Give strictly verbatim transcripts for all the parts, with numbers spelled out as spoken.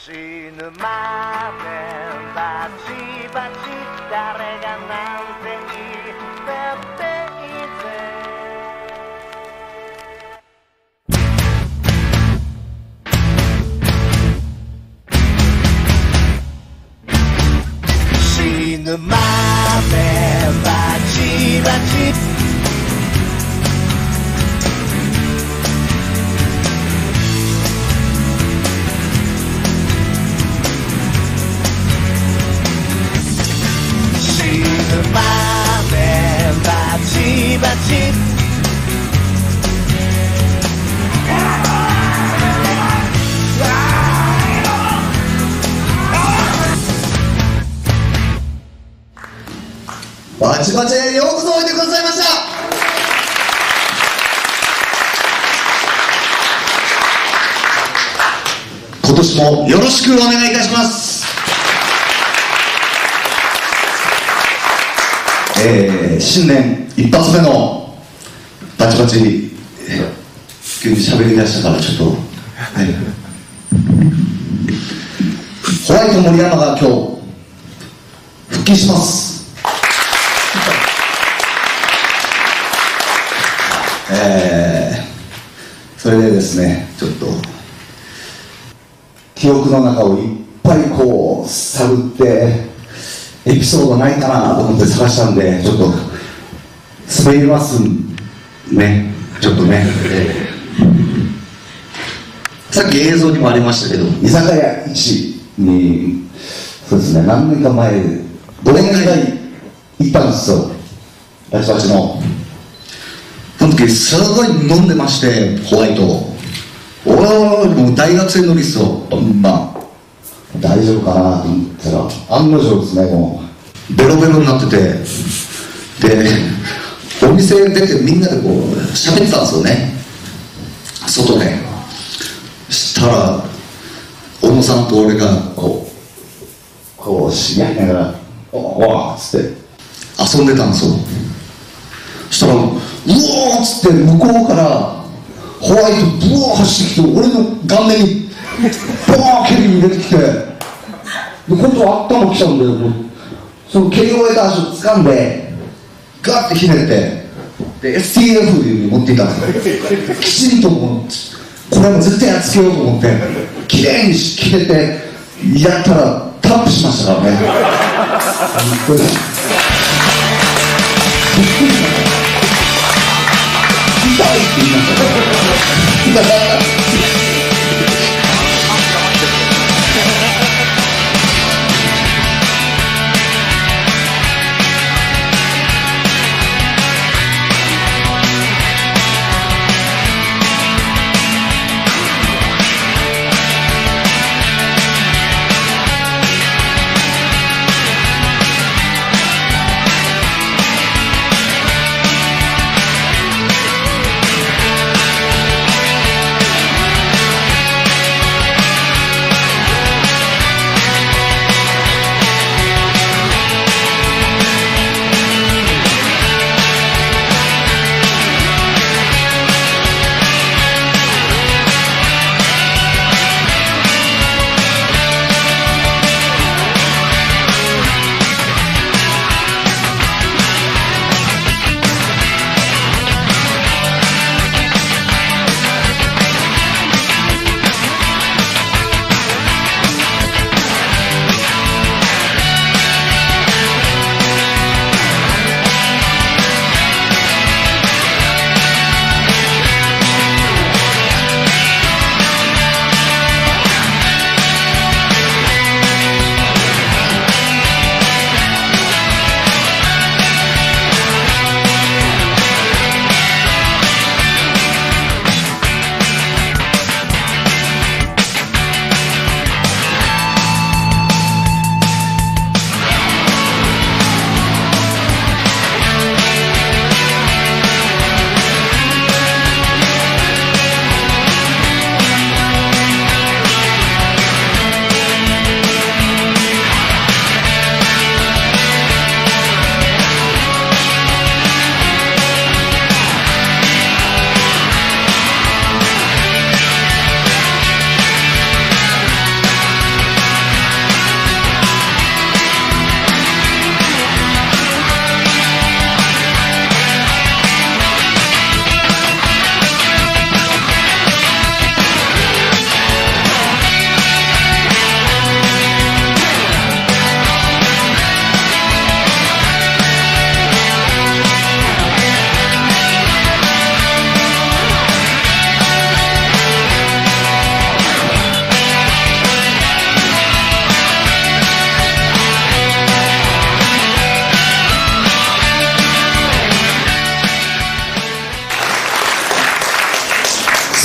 死ぬまでバチバチ誰がなんて言っていて死ぬまでバチバチまでバチバチバチバチへようこそおいでくださいました。今年もよろしくお願いいたします。えー、新年一発目のバチバチ、急に喋り出したからちょっと、はい、ホワイト森山が今日復帰します。えー、それでですね、ちょっと記憶の中をいっぱいこう探ってエピソードないかなと思って探したんで、ちょっと滑りますね、ちょっとね、えー、さっき映像にもありましたけど、居酒屋一に、そうですね、何年か前、忘年会行ったんですよ、バチバチの。その時、すごい飲んでまして、ホワイトを。おー、もう大学生乗りっすよ、バンバン。大丈夫かなと思ったら案の定ですね、もうベロベロになってて、でお店出てみんなでこう喋ってたんですよね、外で。したら小野さんと俺がこうこう知り合いながら「おわ」っつって遊んでたんですよ。そしたら「うおー」っつって向こうからホワイトブワー走ってきて俺の顔面にバーッ蹴りに入れてきて、で今度は頭きちゃうんだよ。もうその蹴り終えた足を掴んでガッてひねってで エスティーエフ に持っていったんですよ。きちんともうこれも絶対やっつけようと思ってきれいに切れてやったらタップしましたからね。これびっくりした。痛いって言いましたね。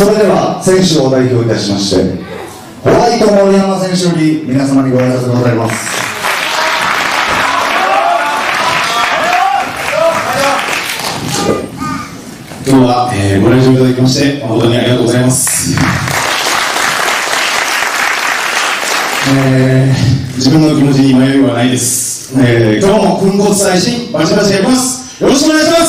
それでは選手を代表いたしましてホワイト森山選手より皆様にご挨拶でございます。 今日は、えー、ご来場いただきまして誠にありがとうございます。えー、自分の気持ちに迷いはないです。えー、今日も粉骨祭神バチバチやります。よろしくお願いします。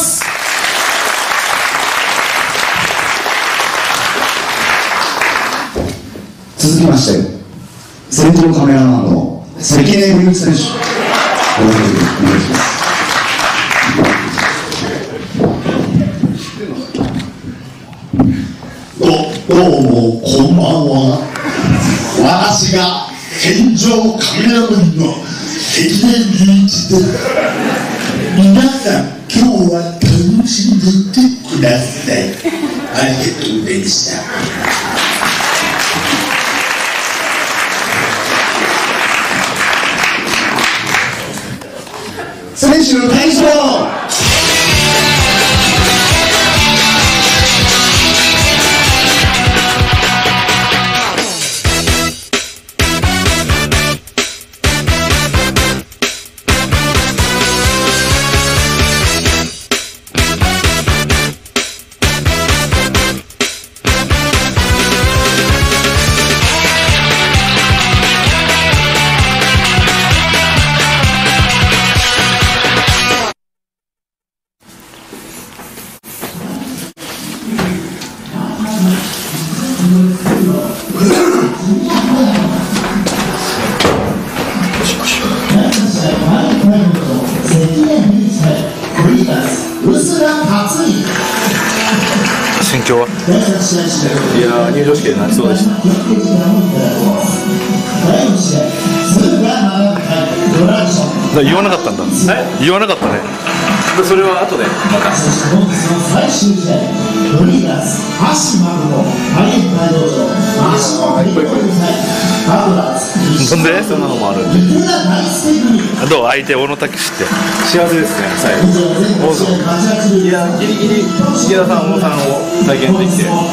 続きまして戦場カメラマンの関根文一選手、お願いします。 ど, どうもこんばんは。私が戦場カメラマンの関根文一です。皆さん今日は楽しんでってください。ありがとうございました。 選手の退場。 心境は？いやー、入場式で泣きそうでした。言わなかったんだ。言わなかったね。それは後でまた。なんでそんなのもあるんで。どう相手小野武史って幸せですね。最後いやギリギリ池田さん小野さんを体験できてよか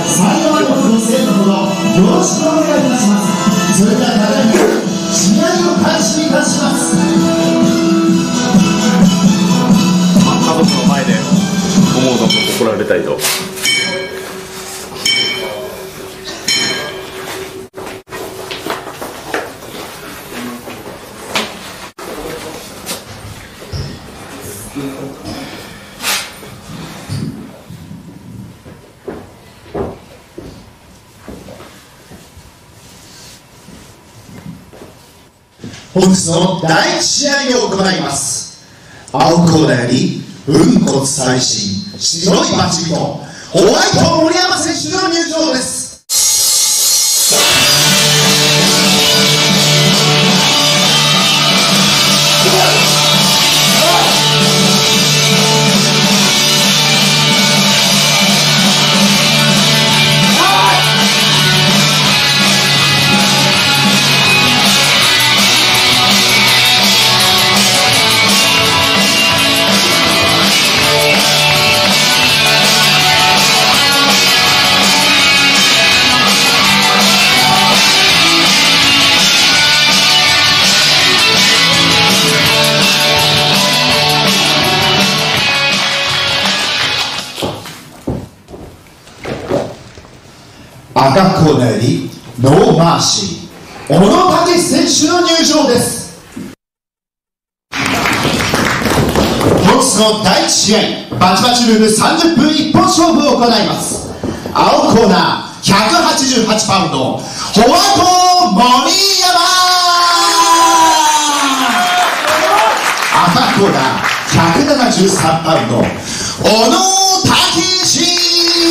家族の前で思う存分怒られたいと。 本日の第一試合を行います。青コーナーより粉骨祭神白いバチビとホワイト森山選手の入場です。赤コーナーよりノーマーシー小野武史選手の入場です。本日の第一試合バチバチルールさんじゅっぷん一本勝負を行います。青コーナーひゃくはちじゅうはちパウンドホワイト森山、赤コーナーひゃくななじゅうさんパウンド小野武史。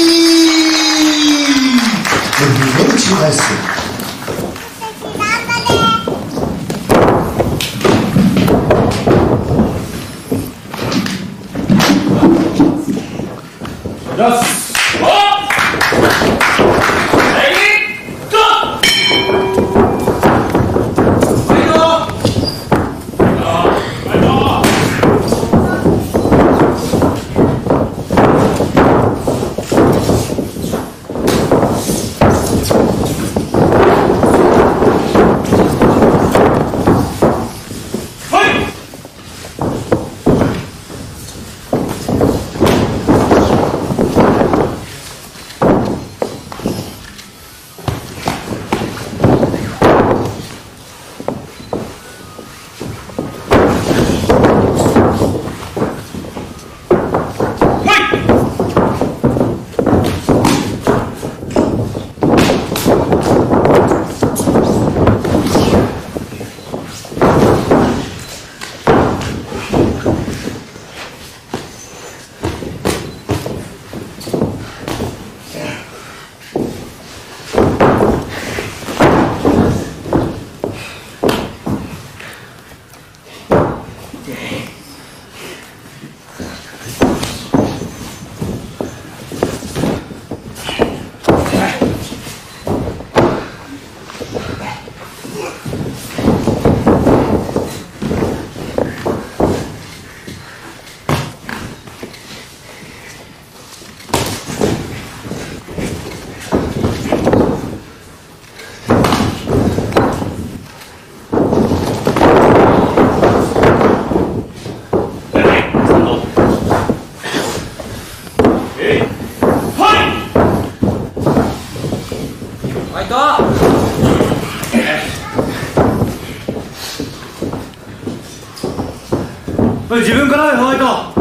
野口大輔。 自分からホワイト。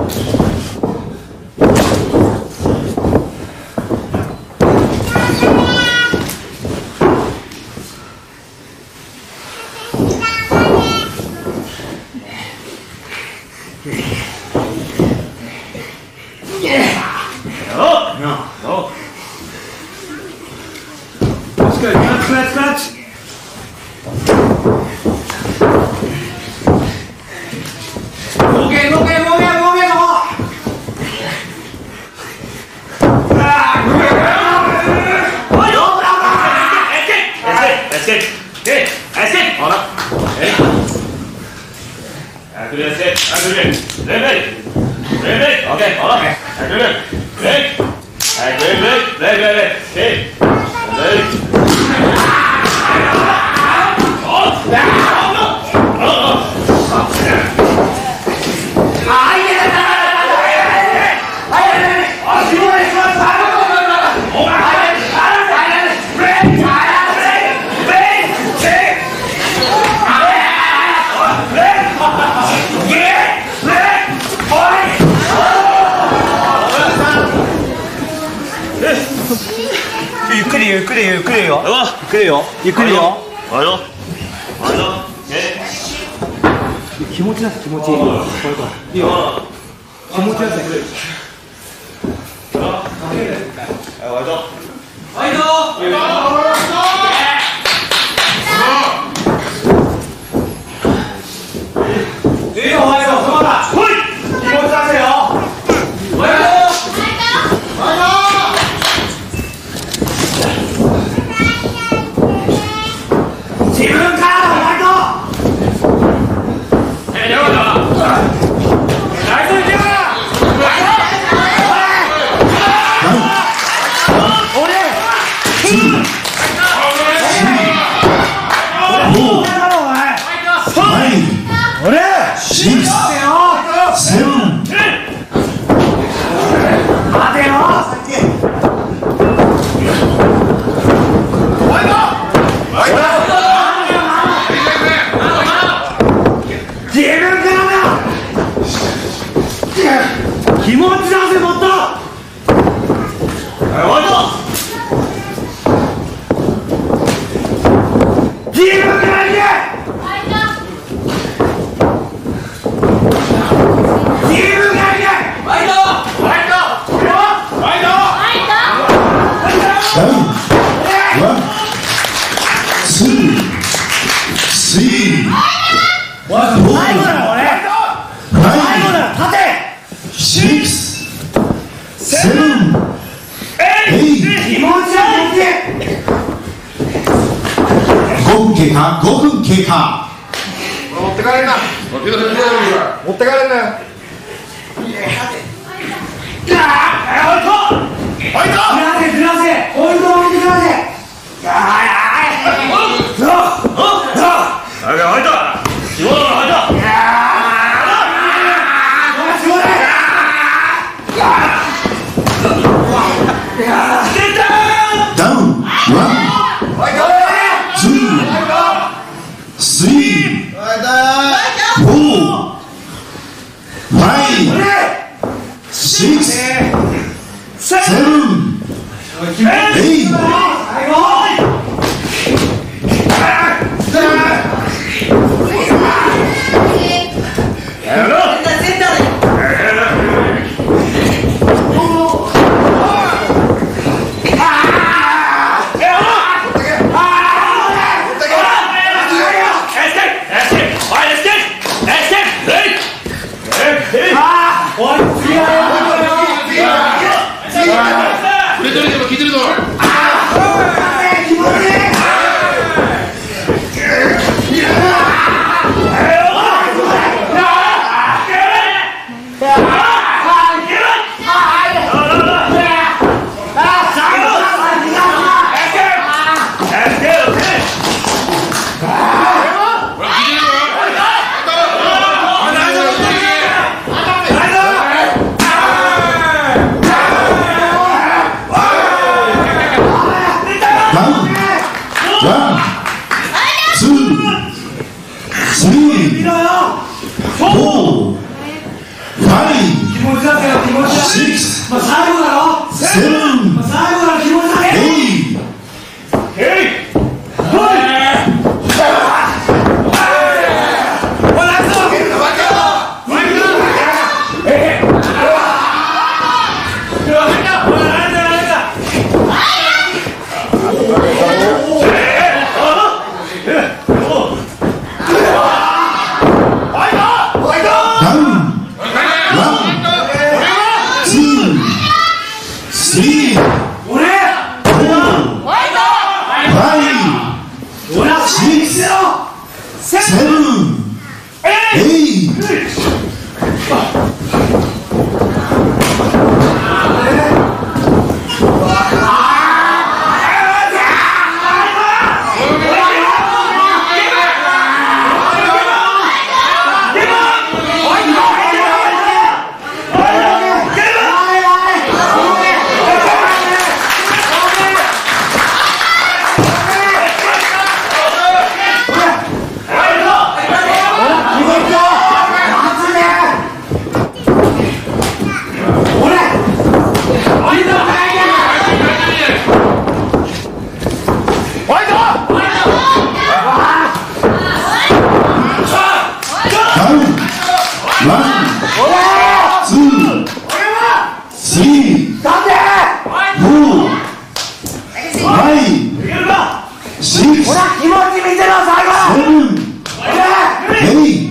ゆっくりゆっくりゆっくりよ。ゆっくりよ。ゆっくりよ。 あよ。あよ。 気持ち出せ気持ちいい。いいよ。気持ち出せ。 ワイド。 ワイド。いいよワイド。そうだ。ほい。気持ち出せよ。ワイド。自分からのホワイト。え、よかった。ナイスキャー。俺。俺。シックス。セブン。待てよ。ホワイト。ホワイト。気持ち出せもっと。おいと。自分から行け。自分から行け。ワイド。ワイド。ワイド。 ダウン。ワン。ツー。スリー。ワン。フォー。 最後だ俺。最後だ立て。 シックス、セブン、エイト、 気持ち悪い。 ごふん経過、ごふん経過。 持ってかれんな。持ってかれんなよ。 ずらせずらせ。ホイールドを見てください。ずらずら。 あれ入った。仕事が入った。 ダウン、ワン、ツー、スリー、フォー、ファイブ、シックス、セブン、エイト。 聞いてるぞ。 three, four, five, six, seven, eight.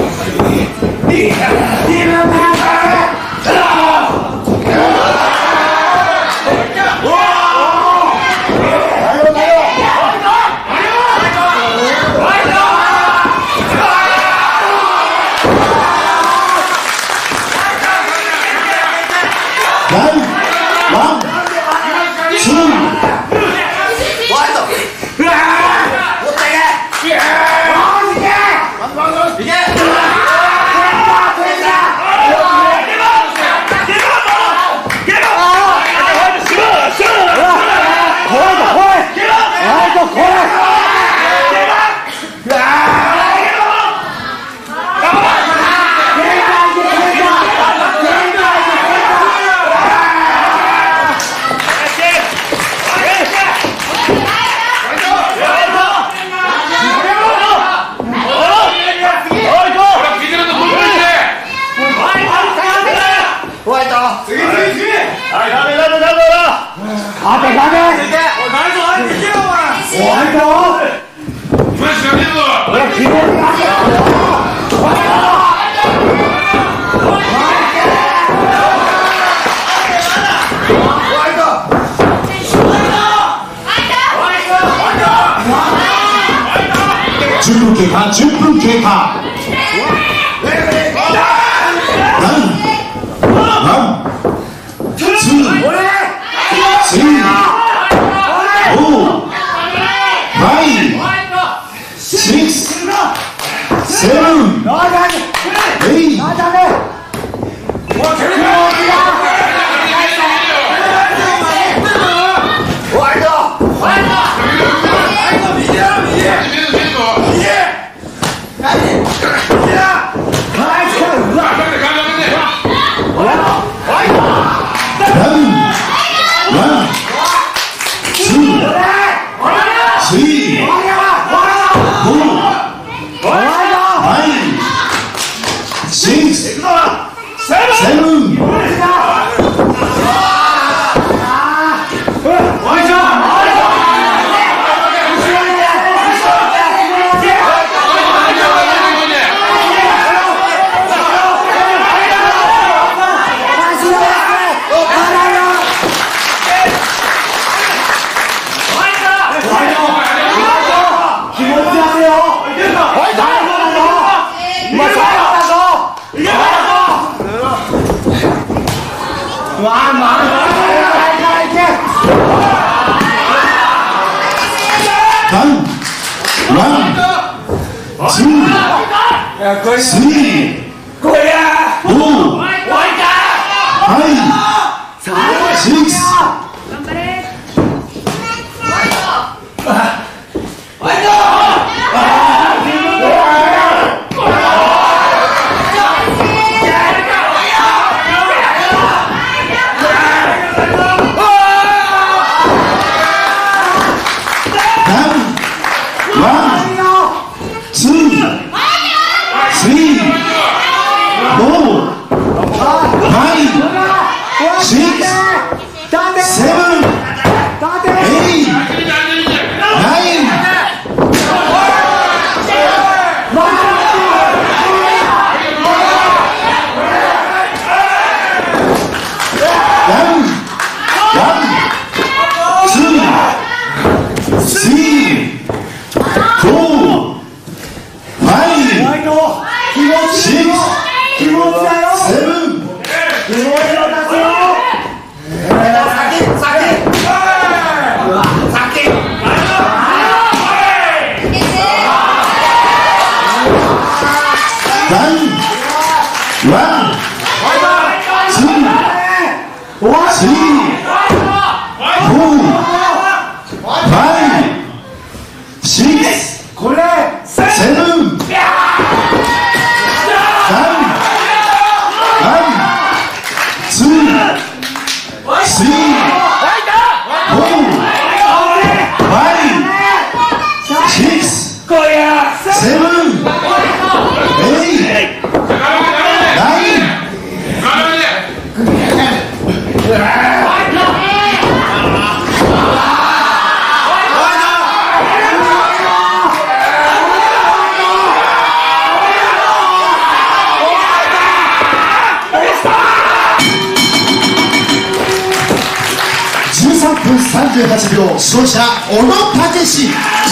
じゅっぷん経過、じゅっぷん経過。ワン、ワン、ツー、スリー、フォー、ファイブ、シックス、セブン、エイト。 っぷんさんじゅうはちびょう、勝者小野武史。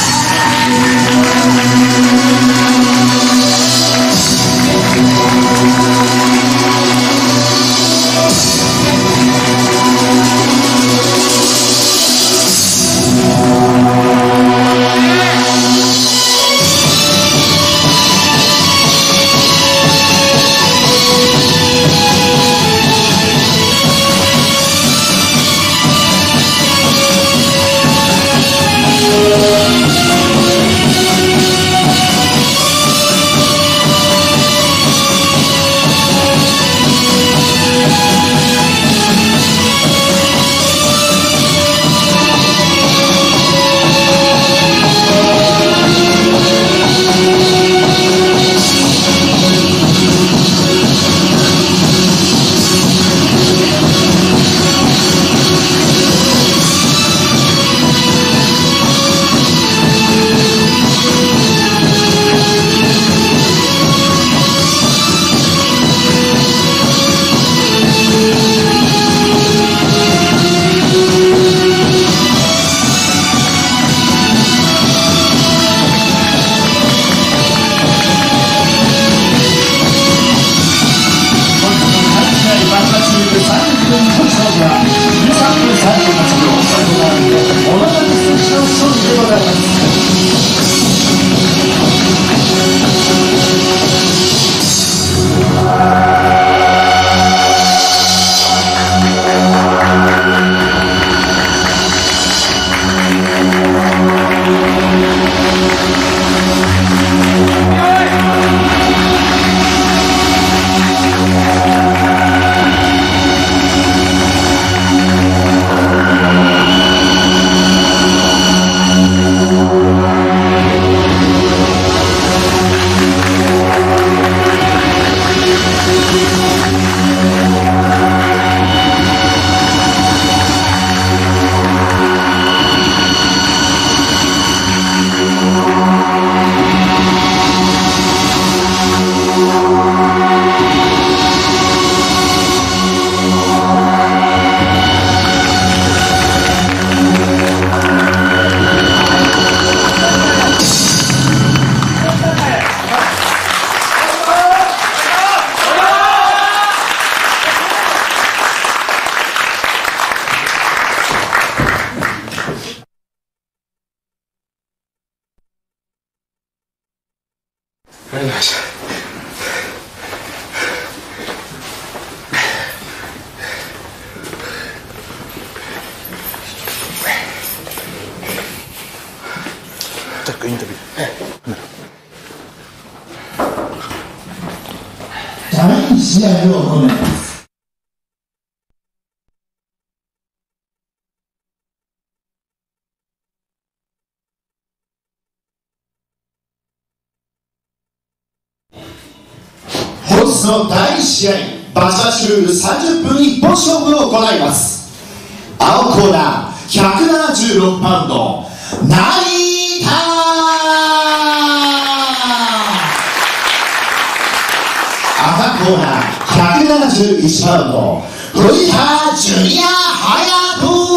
ありがとうございました。インタビュー。 ために試合を行います。本日のだいいち試合、バチバチルールさんじゅっぷん一本勝負を行います。青コーナーひゃくななじゅうろくパウンド、成田。赤コーナーひゃくななじゅういちパウンド、藤田ジュニア隼人。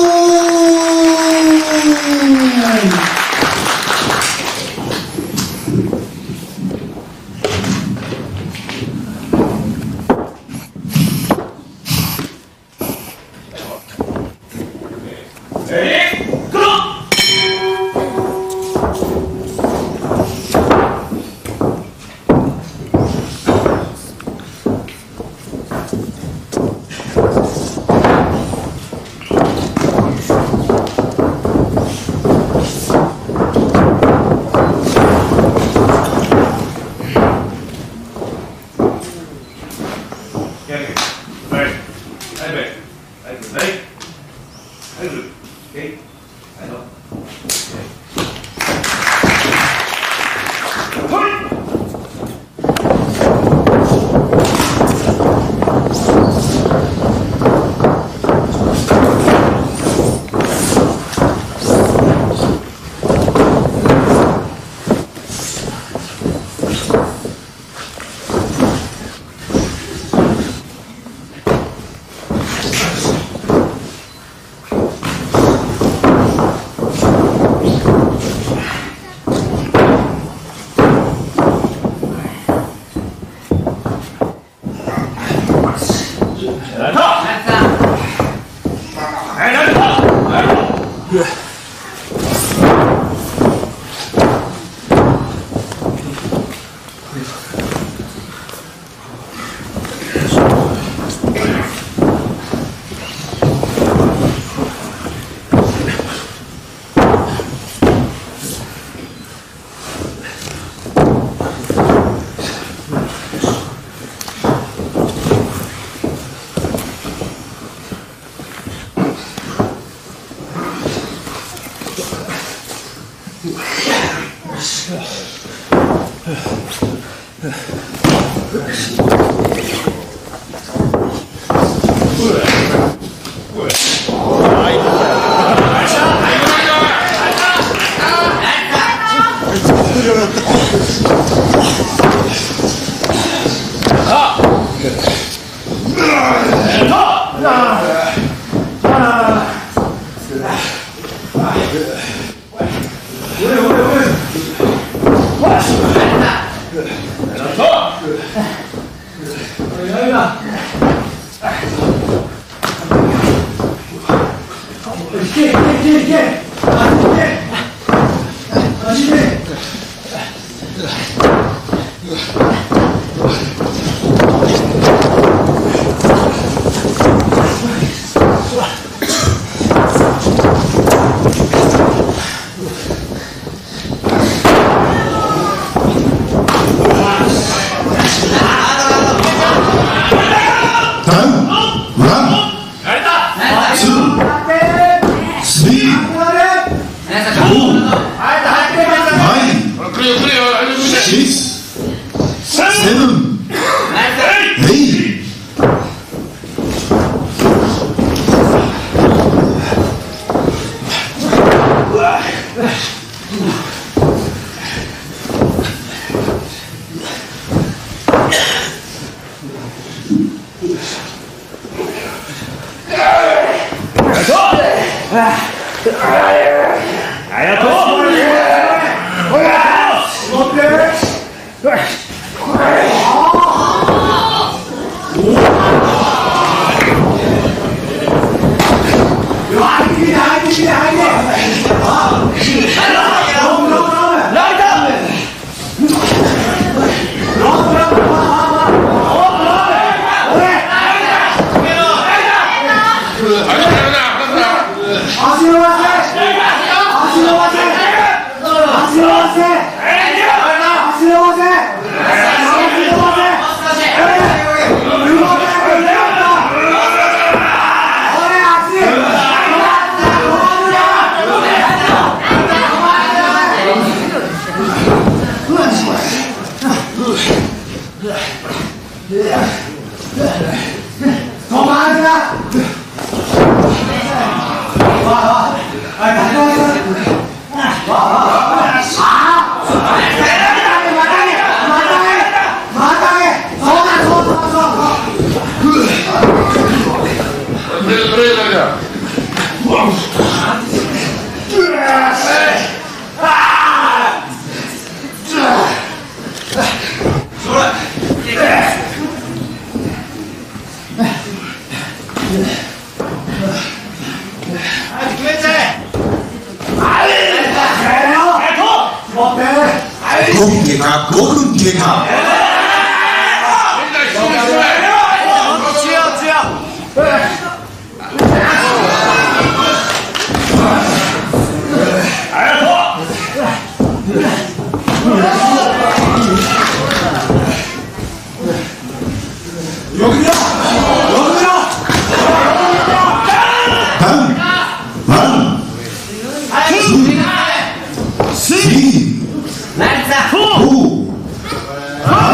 Three, two,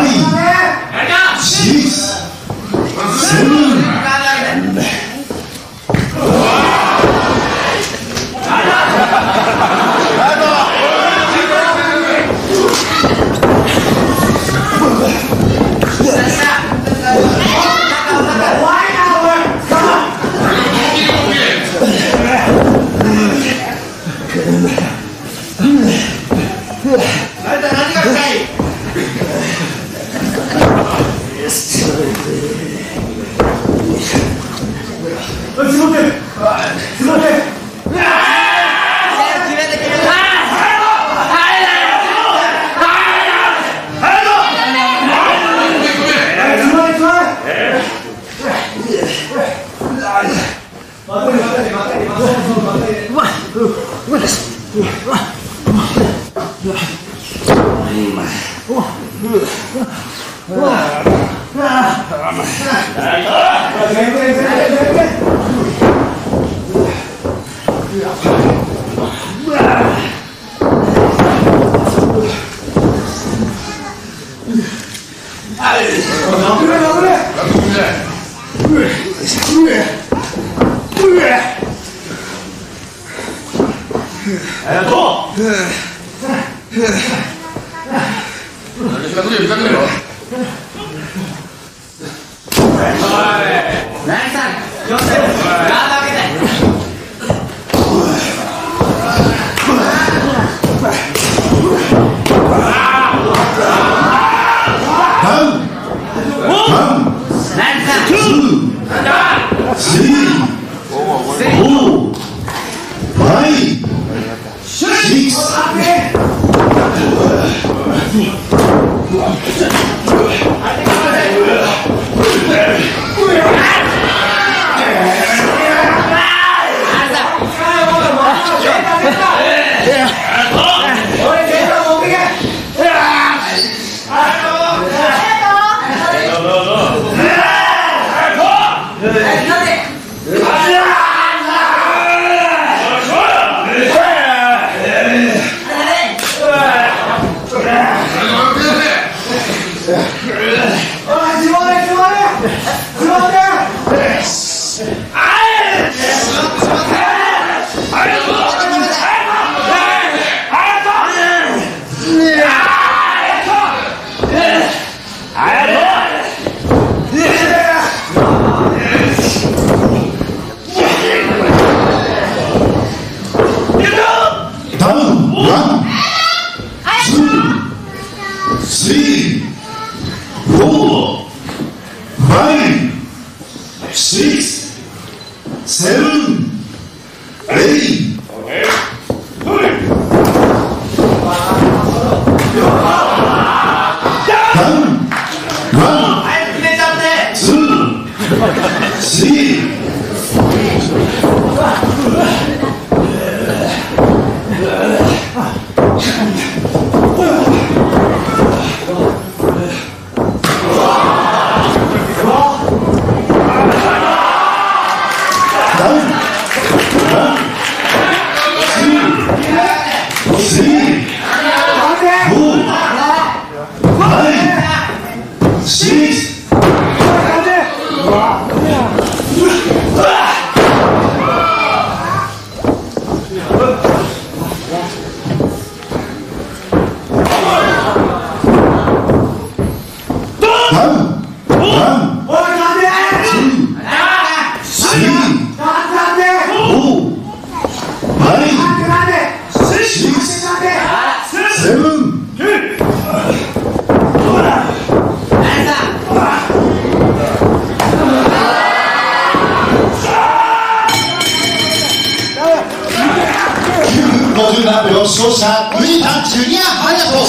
ごじゅうななびょう勝者ウィータンジュニアハヤト。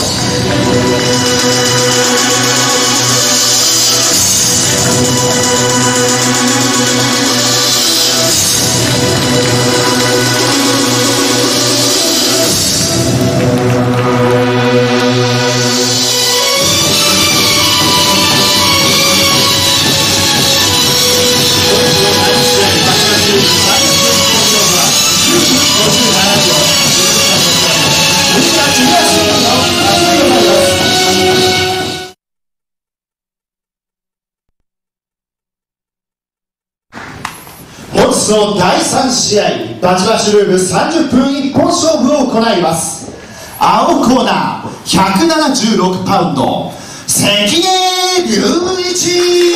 本日のだいさん試合、バチバチルームさんじゅっぷん一本勝負を行います。青コーナーひゃくななじゅうろくパウンド関根隆一、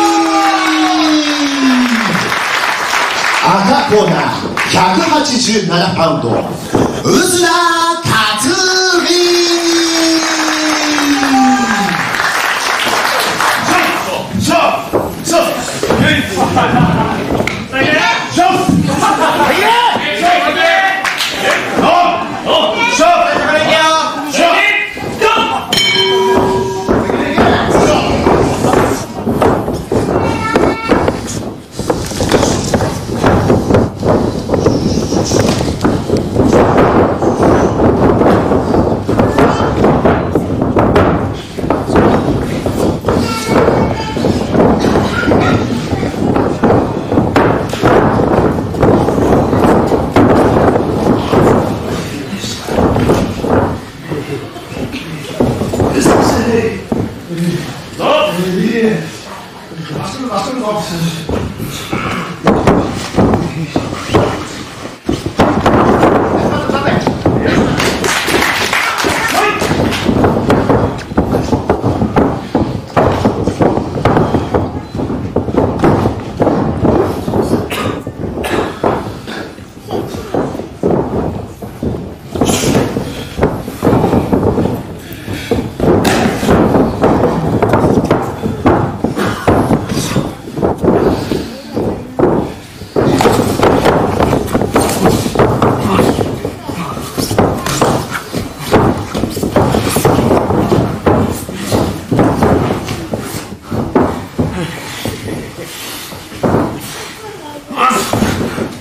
赤コーナーひゃくはちじゅうななパウンド宇津田克美。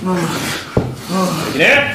きれ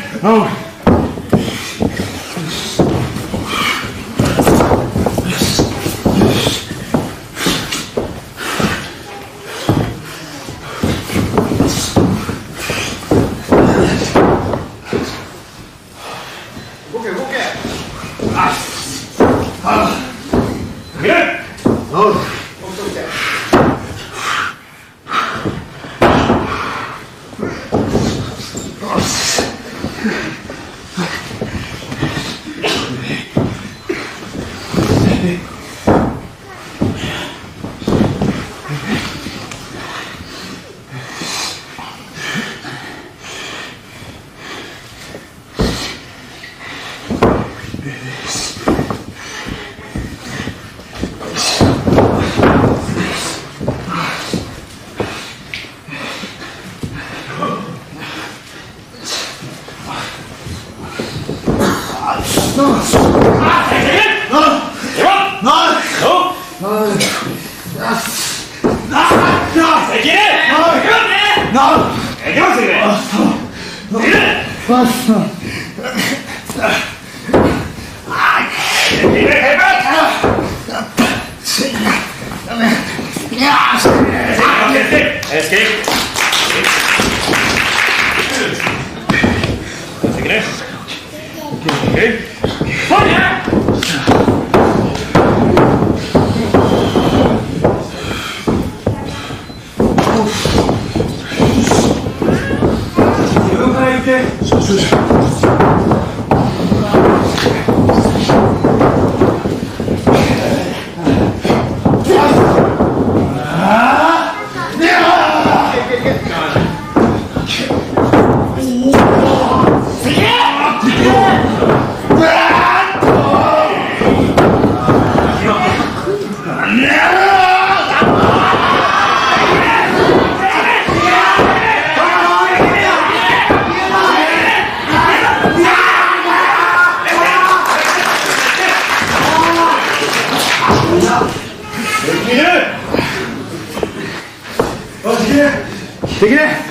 できね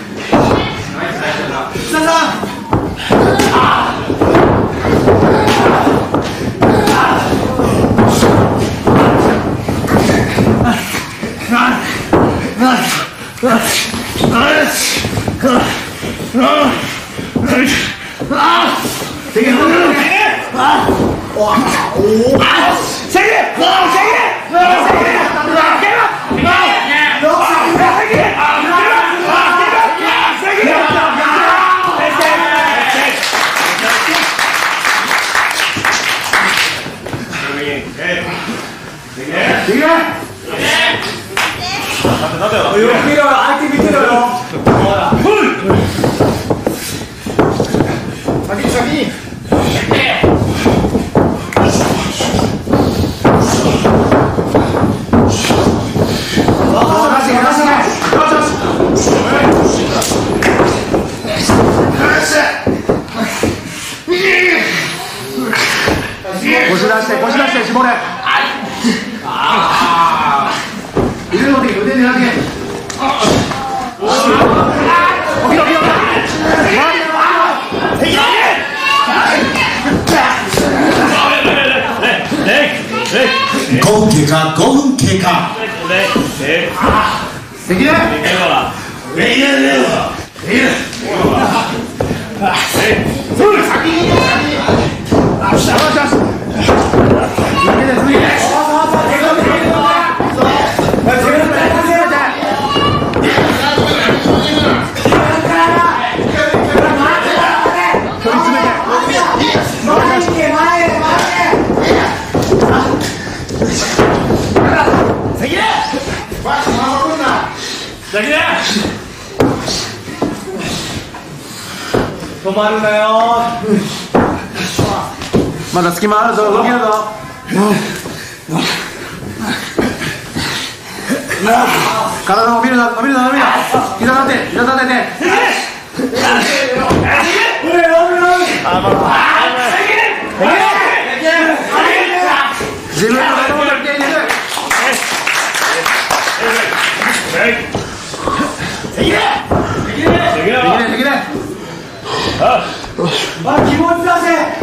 腰出して腰出して絞れ腕の手腕に投げ起きろ起きろごふん経過ごふん経過できないできない止まるなよまだ隙間あるぞ動けるぞ体伸びるな伸びるな伸びるな膝立て膝立てて自分の体も立ててできるできるできるまあ気持ちだぜ。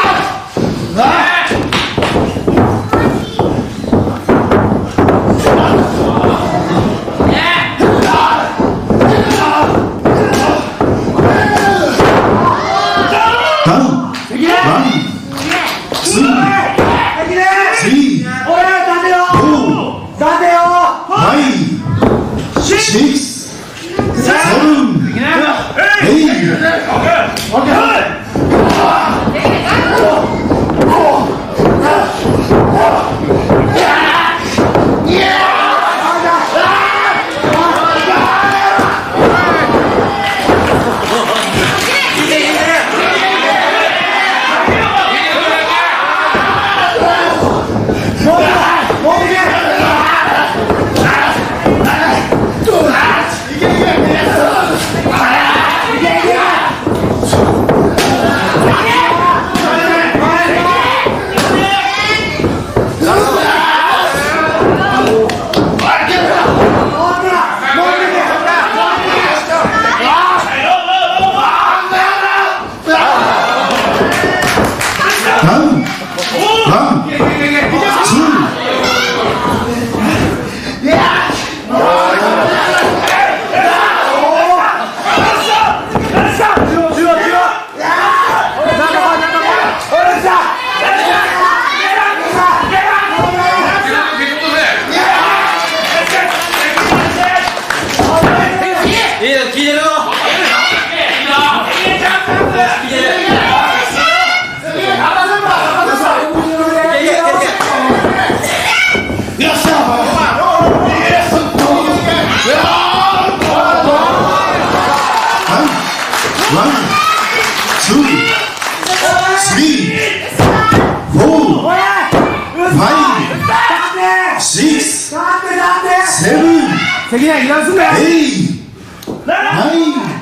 責任油断すんだよ。 えいはい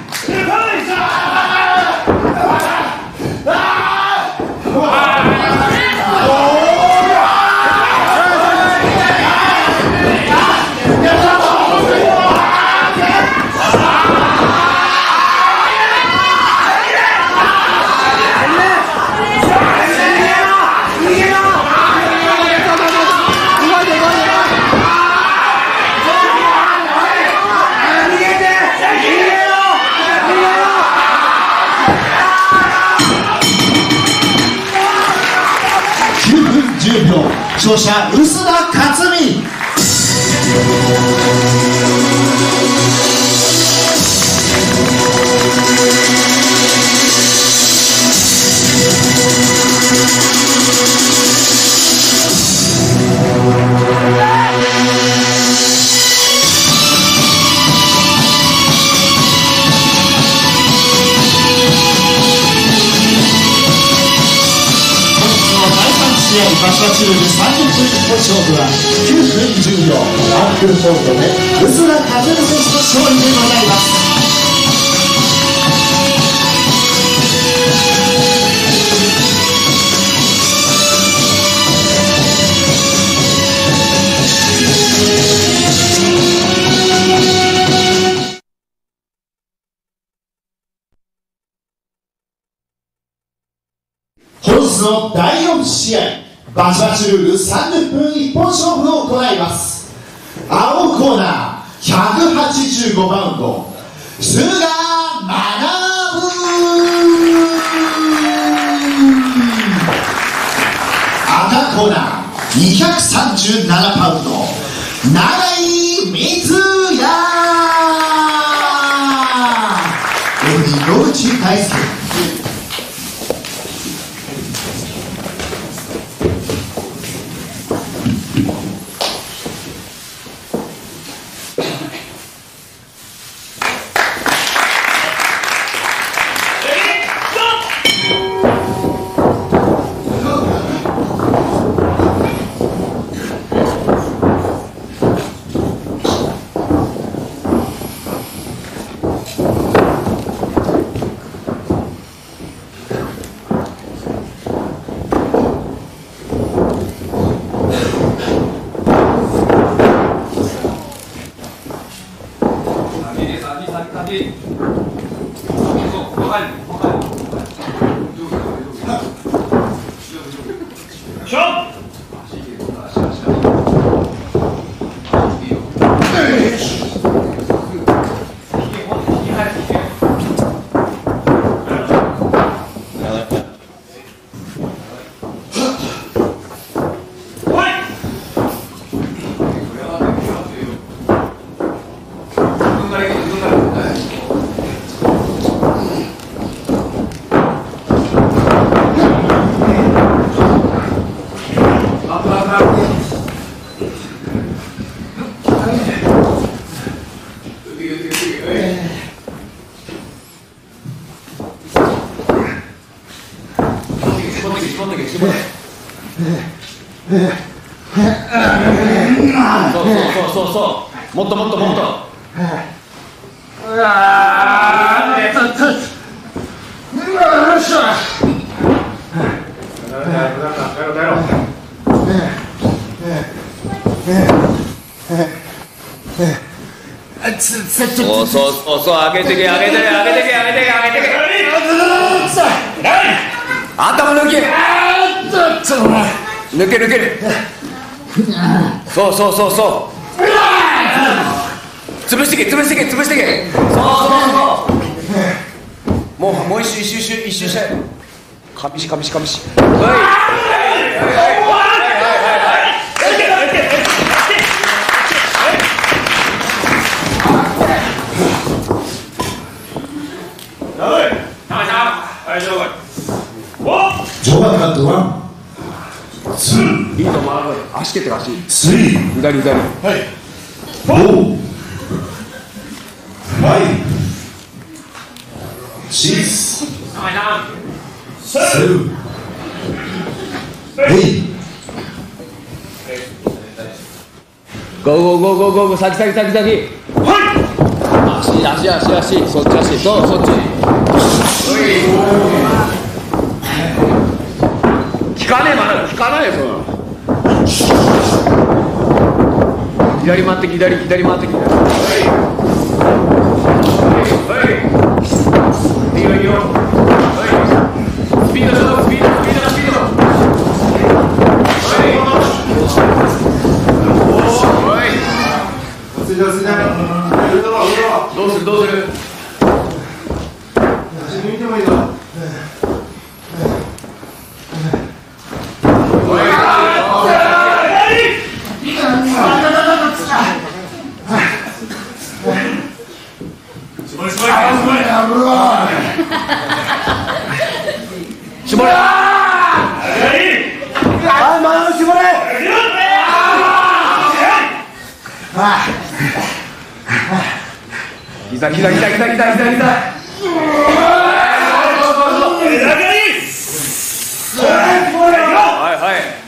勝者臼田克美。場所は中でさんじゅっぷん一本勝負はきゅうふんじゅうびょうワンクーポイントで臼田克美選手の勝利でございます。本日のだいよん試合バチバチルールさんじゅっぷん一本勝負を行います。青コーナーひゃくはちじゅうごパウンド菅学赤コーナーにひゃくさんじゅうななパウンド永井光也野口大輔。 もっともっともっと。 うわー、ちょっと。よっしゃ。 そうそうそうそう、上げてけ上げてけ上げてけ上げてけ上げてけ。頭抜け。抜け抜ける。そうそうそうそう。潰してけ潰してけ潰してけ。そうそうそうもうもう一周一周一周一周してかみしかみしかみし。はいはいはい場外カットワンツーいいと思う。足蹴って足スリー左左はいフォーファイブシックスセブンエイゴーゴーゴーゴーゴーゴー先先先先足足足足そっち足そうそっち効かねえまだ効かないよその左回って左左回って左はいいいよいいよはいスピードしろスピードスピードスピードはいどうするどうする見てもいいぞ絞れはい、前を絞れ膝膝膝膝膝膝膝はいはい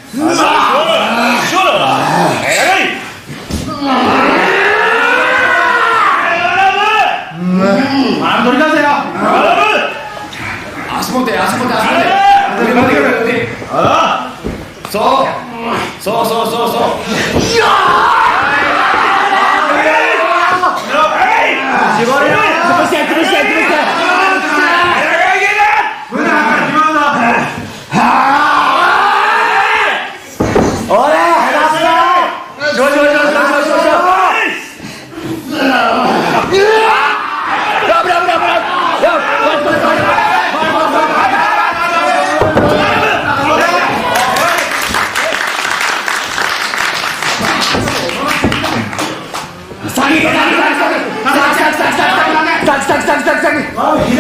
取り出せよ足持て足持て足持てそうそうそうそうそう絞れよ潰して潰して潰して左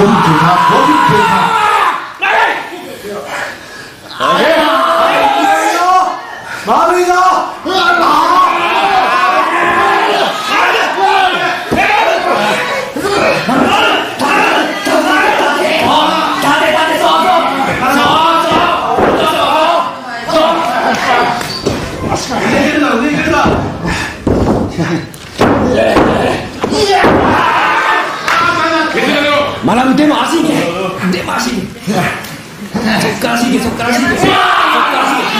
学ぶでも足にでも足にそっから足にそっから足にそっから足にそっから足に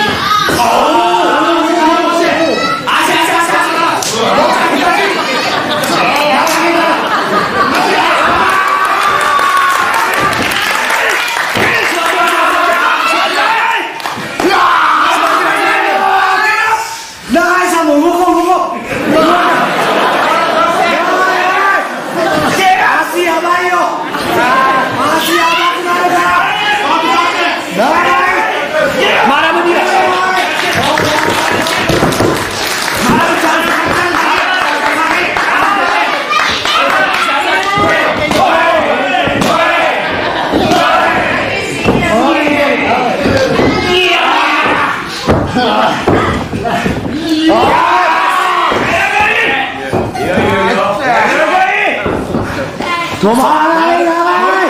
止まらないな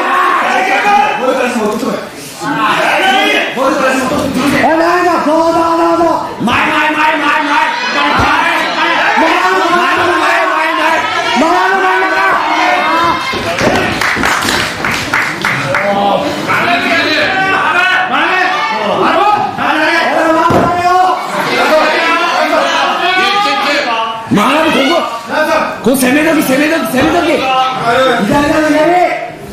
こう攻め時攻め時攻め時左左左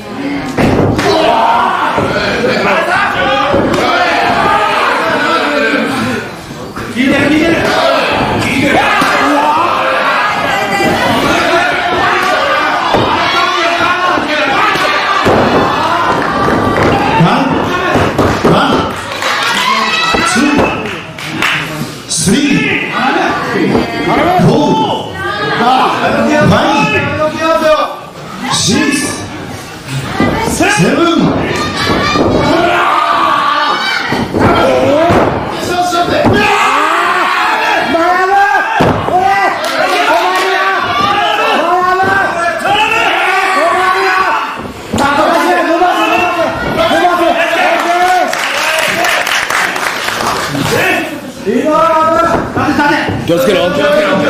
気をつけろ気をつけろ気をつけろ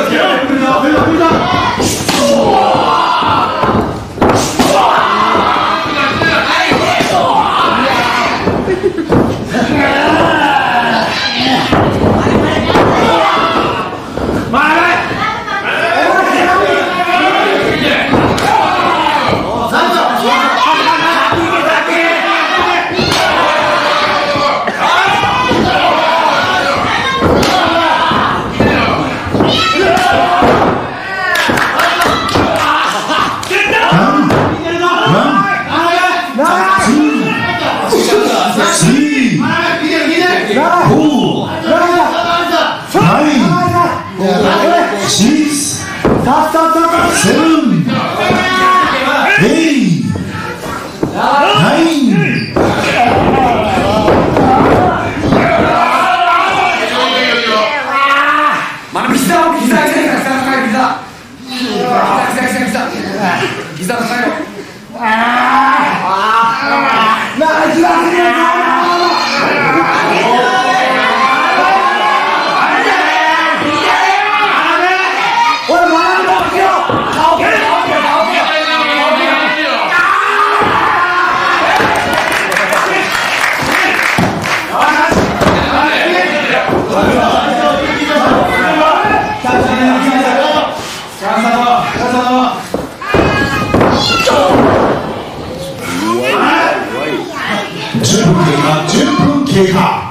じゅっぷん経過。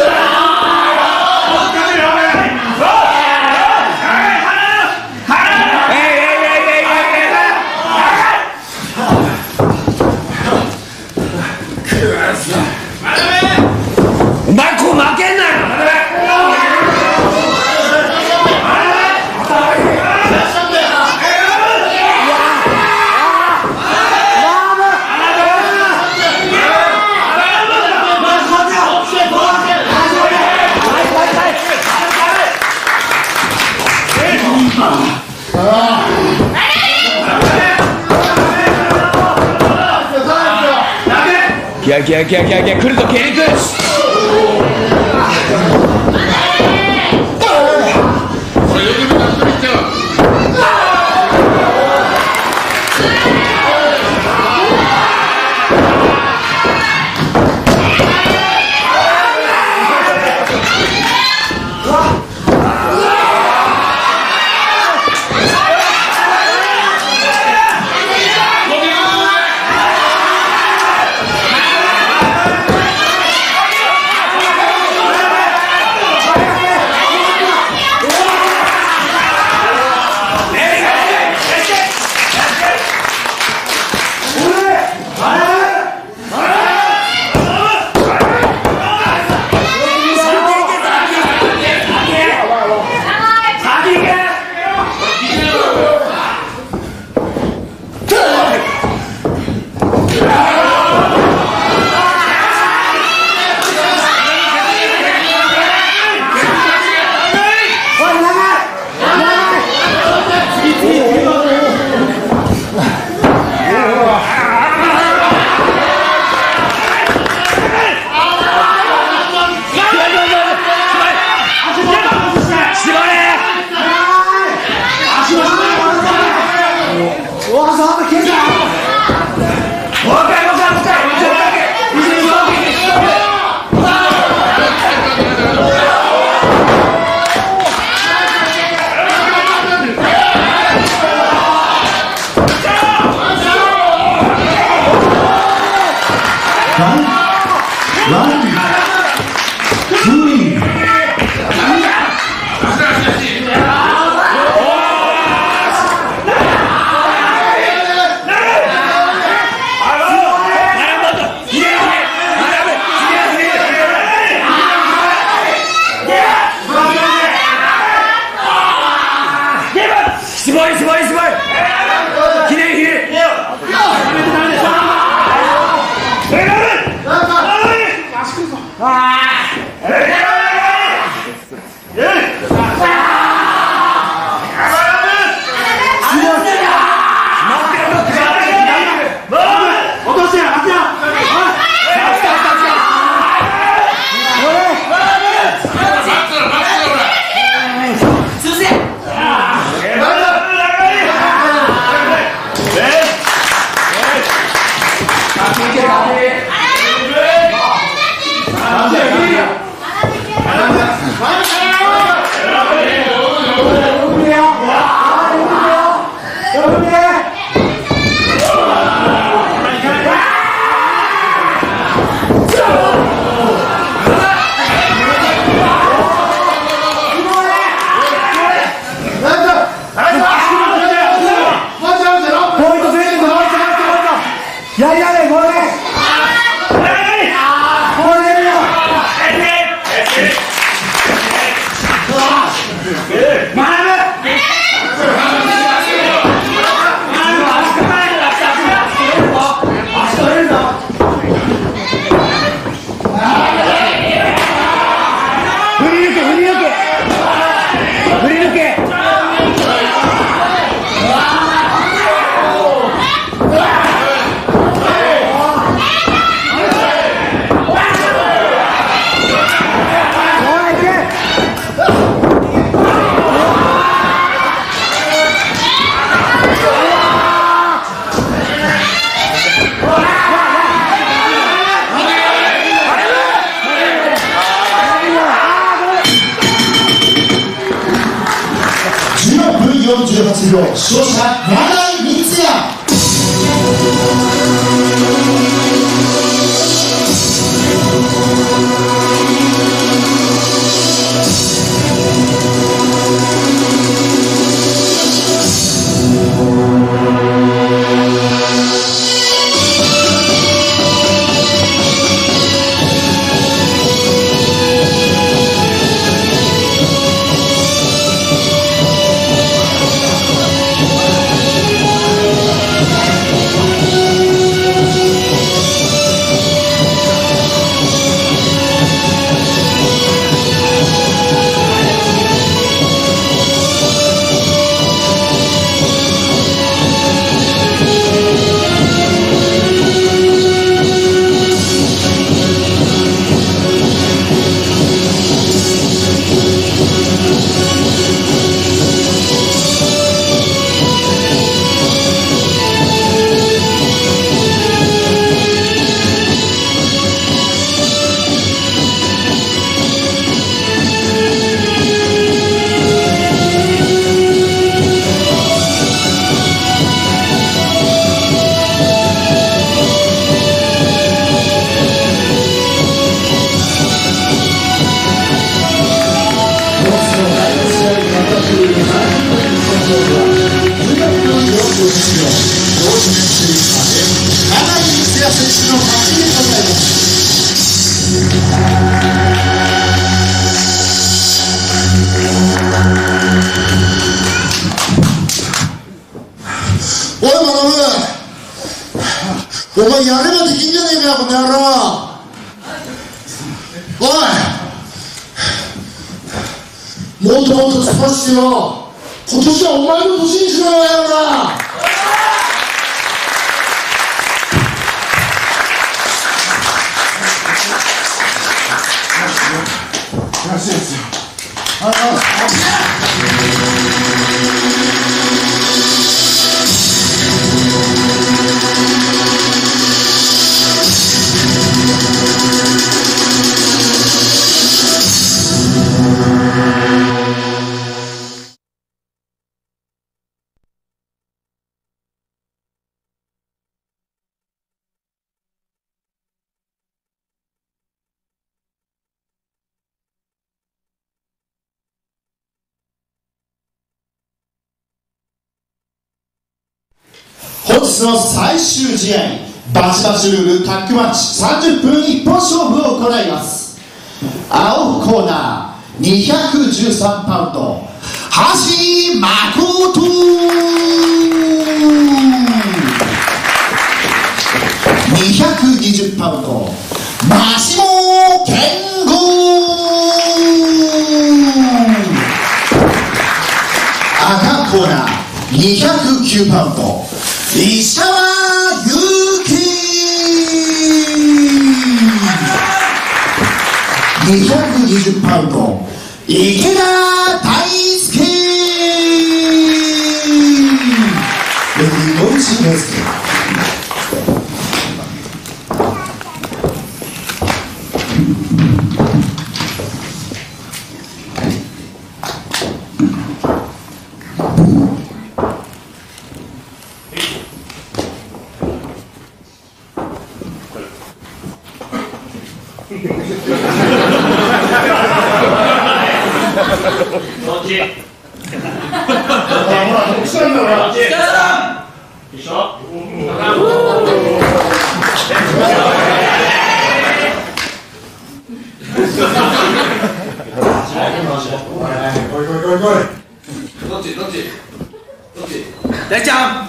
お前こう負けんなよ。 気合い気合い気合い気合い気合い来るぞケリクすごいすごいすごい記念碑よんじゅうはちびょう、勝者永井光也。 お前やればできんじゃねえかよこの野郎。おい、もっともっと突っ走ってよ、今年はお前の年にしろよやろな。らしいですよ。ああ本日の最終試合、バチバチルールタッグマッチさんじゅっぷん一本勝負を行います。青コーナーにひゃくじゅうさんパウンド橋誠、にひゃくにじゅうパウンド真下健吾、赤コーナーにひゃくきゅうパウンド石川祐希、にひゃくにじゅうパウンド池田大輔、レディーゴーシーです。 大ちゃん。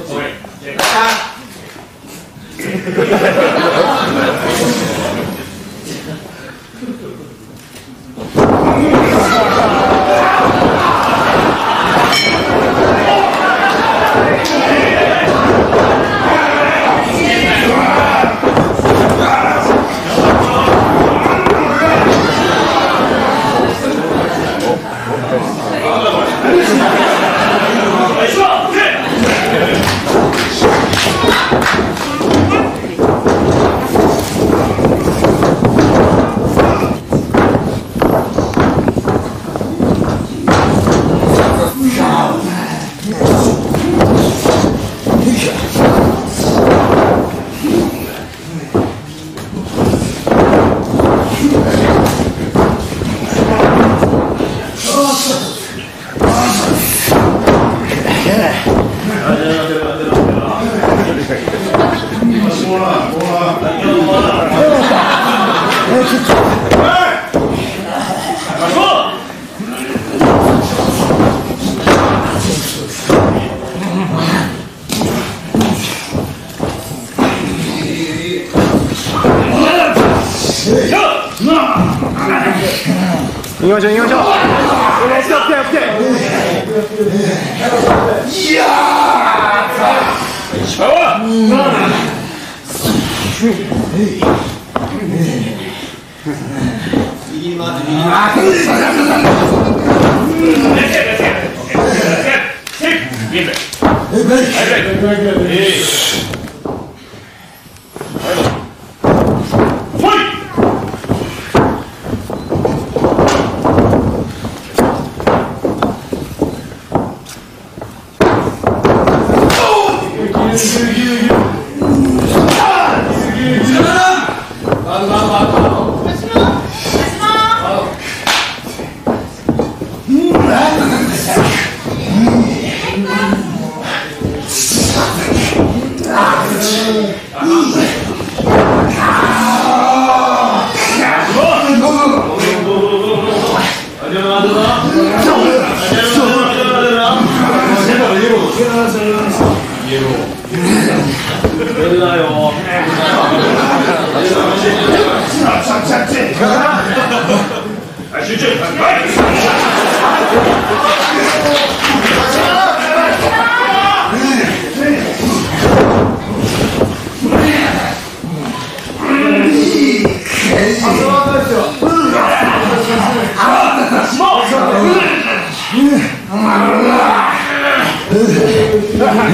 行きましょう行きましょう。オッケーオッケーオッケー。いやー。しょう。右回って右回出るなよ。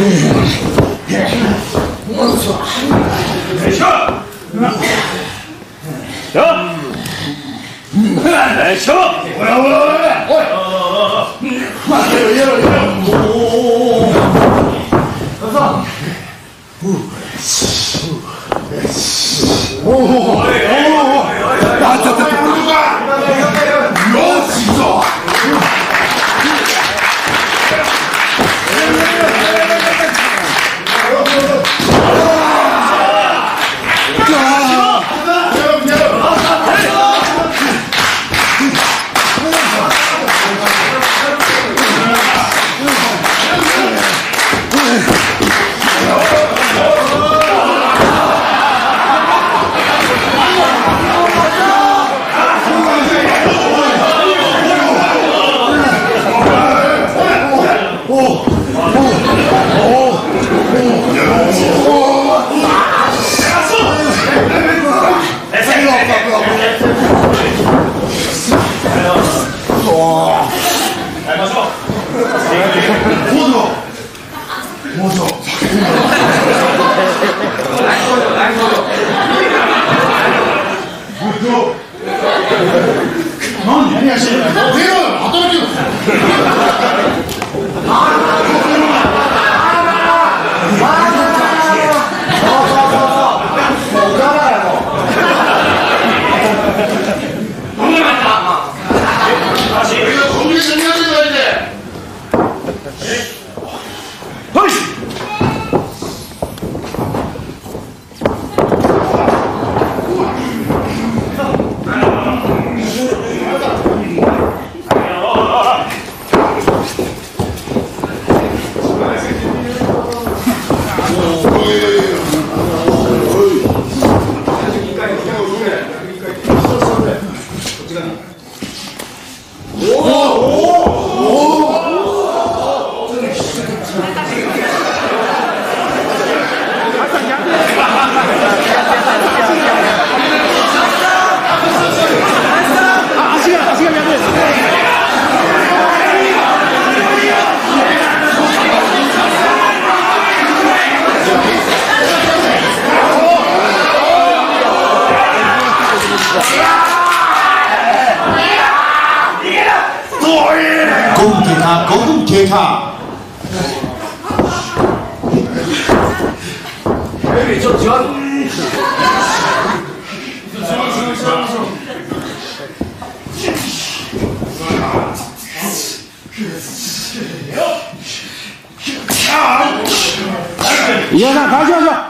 ごふん経過。 ちょっと違う。 伊沢さん、返しましょう。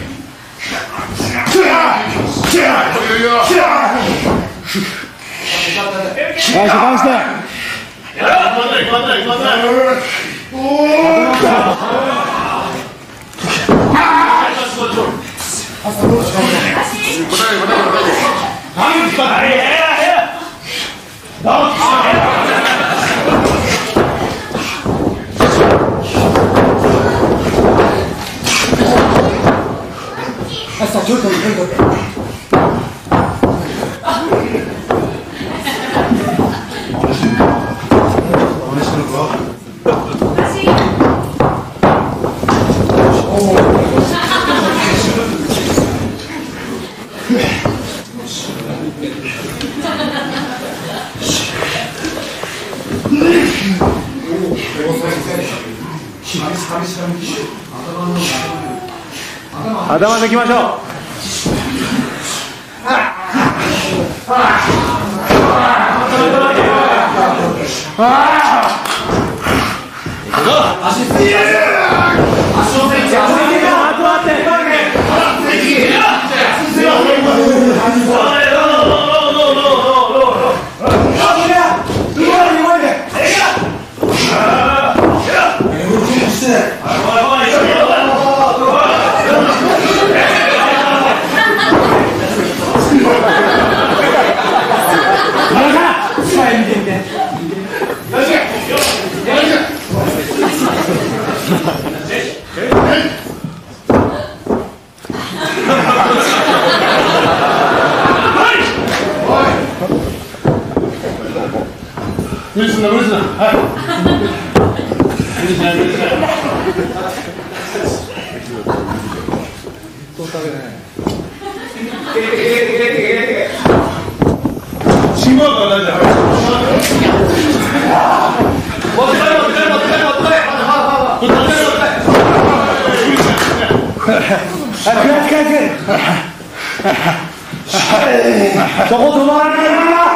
返して返して。頭抜きましょう。無理すんな無理すんな。はい。無理しない無理しない。 そこ止まらないな。止まらない。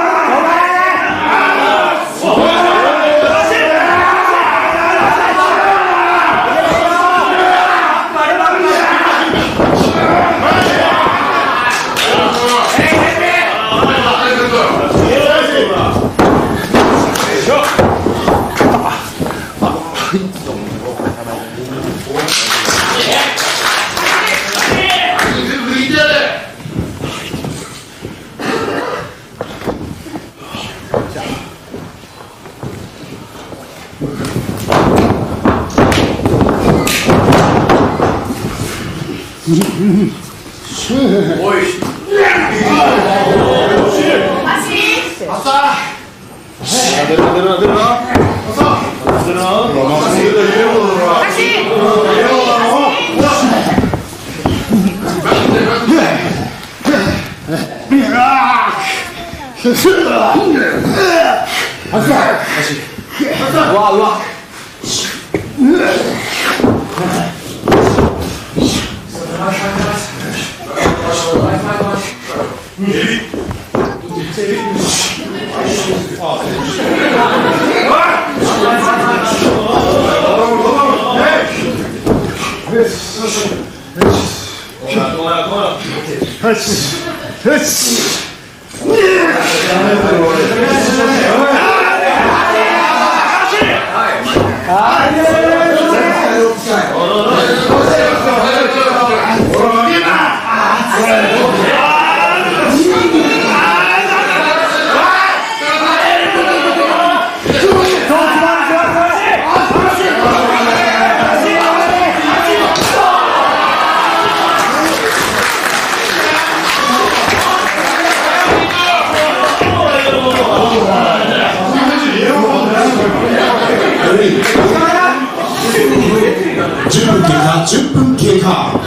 うわうわ。じゅっぷん経過、じゅっぷん経過。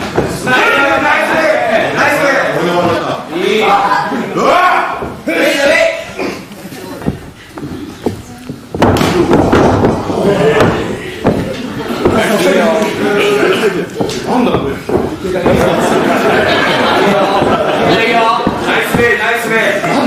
うわっ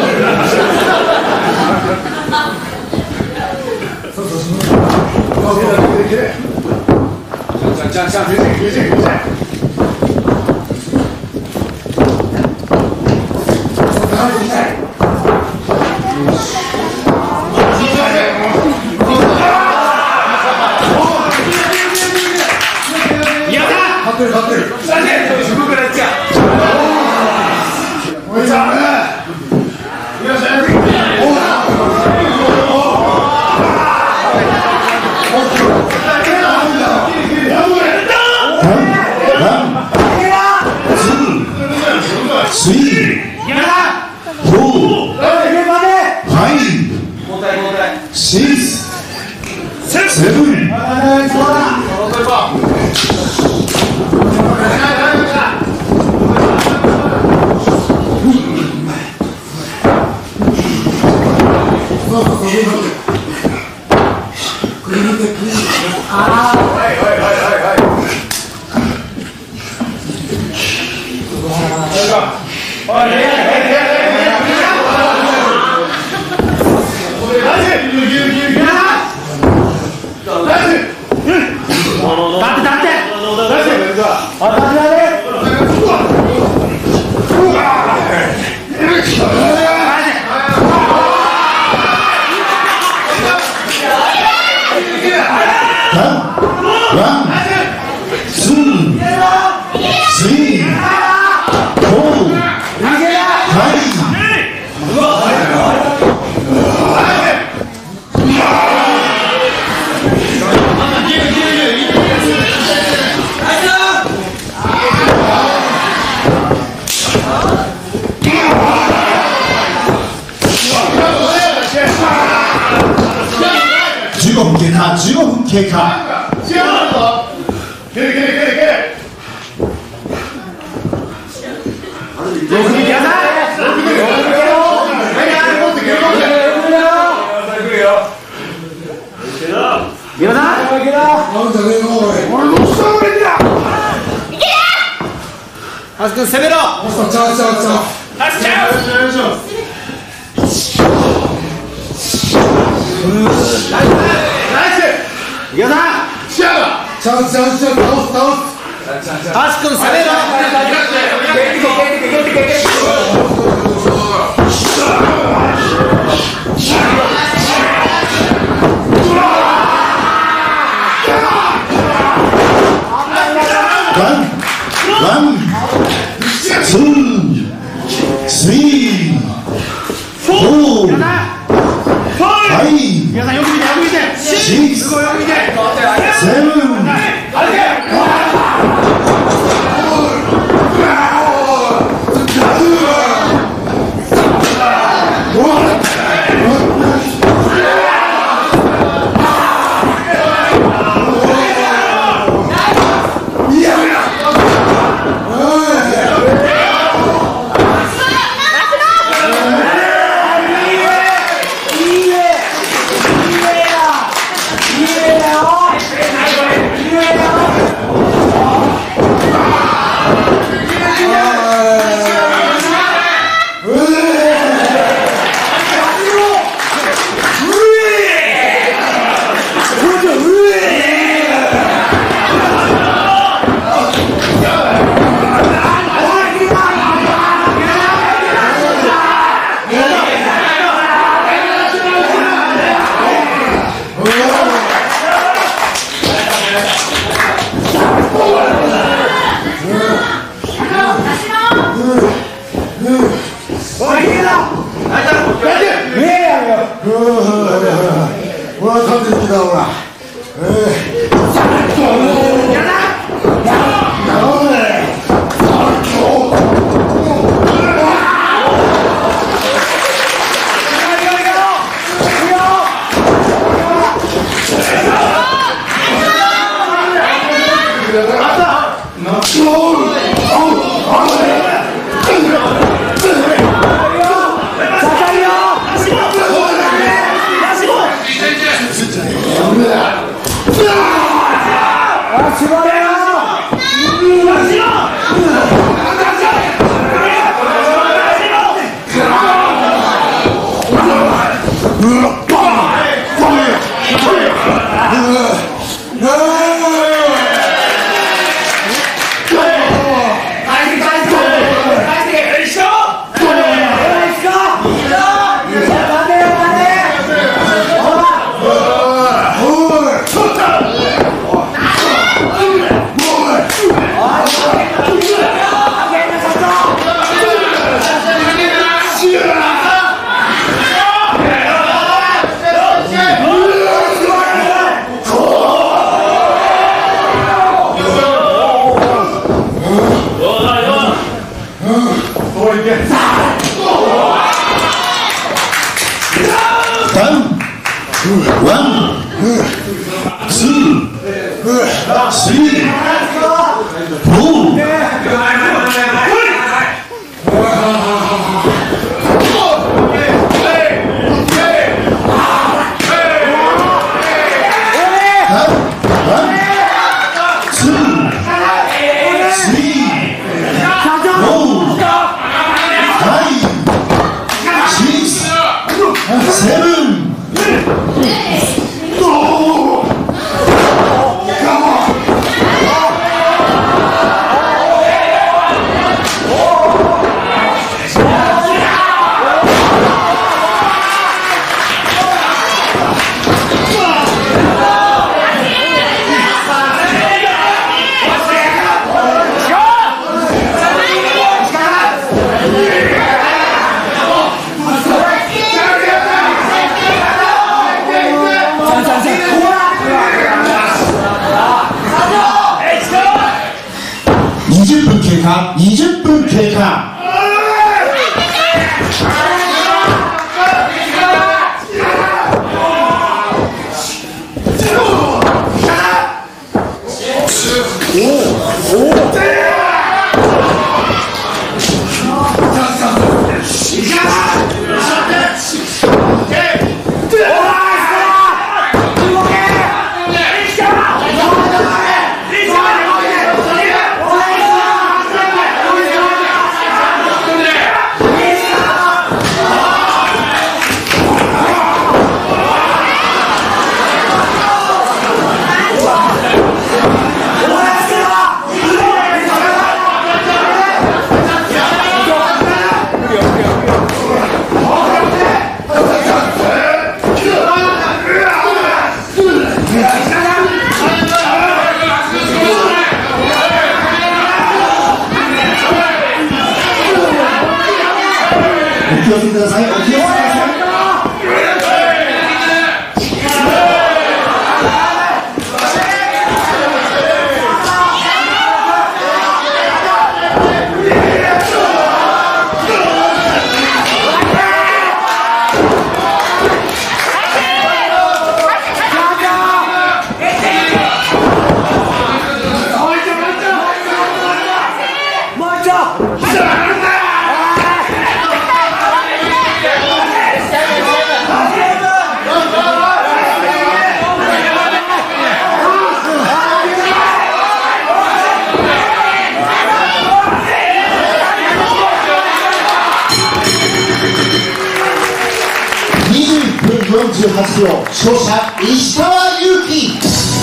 じゅうごふん経過、じゅうごふん経過。 ハス君攻めろ。ハスチャンス。ハス君攻めろ。 ワン、ツー、スリー、フォー、ファイブ、シックス、セブン、 Come on! ダウンワンツースリーフォーセブンにじゅっぷん経過にじゅっぷん経過お気をつけください。お気をつけください。よんじゅうはちびょう勝者石川祐希。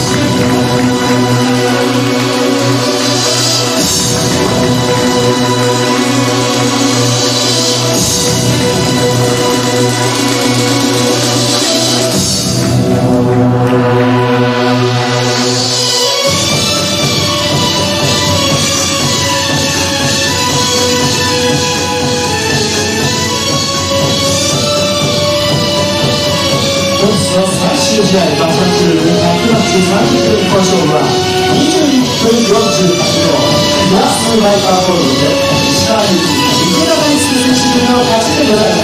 本日の最終試合、バチバチルールひゃくマッチさんじゅっぷん一本勝負はにじゅういっぷんよんじゅうはちびょう、ラストライバーフォールドで石川祐希、池田大輔選手の勝ちでございます。